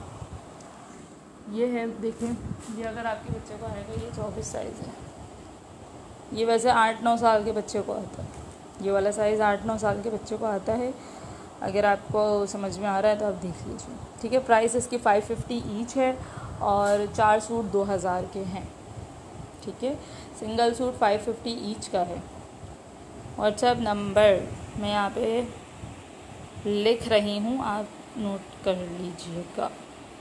ये है, देखें, ये अगर आपके बच्चे को आएगा, ये चौबीस साइज़ है। ये वैसे आठ नौ साल के बच्चे को आता है। ये वाला साइज़ आठ नौ साल के बच्चे को आता है। अगर आपको समझ में आ रहा है तो आप देख लीजिए, ठीक है। प्राइस इसकी फाइव फिफ्टी ईच है और चार सूट दो हज़ार के हैं, ठीक है। Single suit five fifty each का है। व्हाट्सएप नंबर मैं यहाँ पे लिख रही हूँ, आप नोट कर लीजिएगा।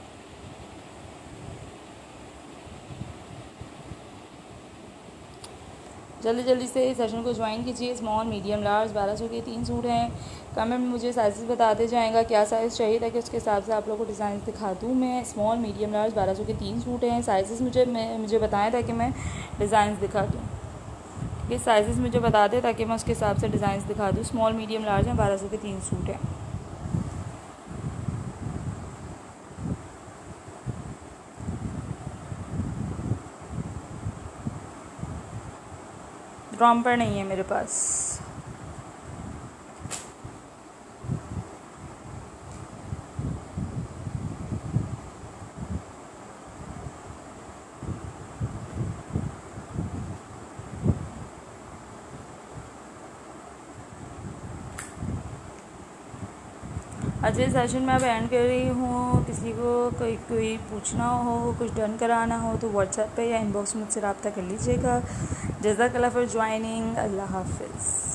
जल्दी जल्दी से इस सेशन को ज्वाइन कीजिए। स्मॉल मीडियम लार्ज बारह सौ के तीन सूट हैं। कमेंट में मुझे साइज़ बताते जाएगा क्या साइज़ चाहिए, ताकि उसके हिसाब से आप लोगों को डिज़ाइन दिखा दूँ मैं। स्मॉल मीडियम लार्ज बारह सौ के तीन सूट हैं। साइज़ मुझे मैं मुझे बताएं ताकि मैं डिज़ाइन दिखा दूँ। ये साइजेस मुझे बता दें ताकि मैं उसके हिसाब से डिज़ाइन दिखा दूँ। स्मॉल मीडियम लार्ज हैं, बारह सौ के तीन सूट हैं। रॉम्पर नहीं है मेरे पास। आज ये सेशन मैं अब एंड कर रही हूँ। किसी को कोई कोई पूछना हो, कुछ डन कराना हो तो व्हाट्सएप पे या इनबॉक्स में मुझसे रब्ता कर लीजिएगा। जज़ाकल्लाह फॉर ज्वाइनिंग। अल्लाह हाफिज़।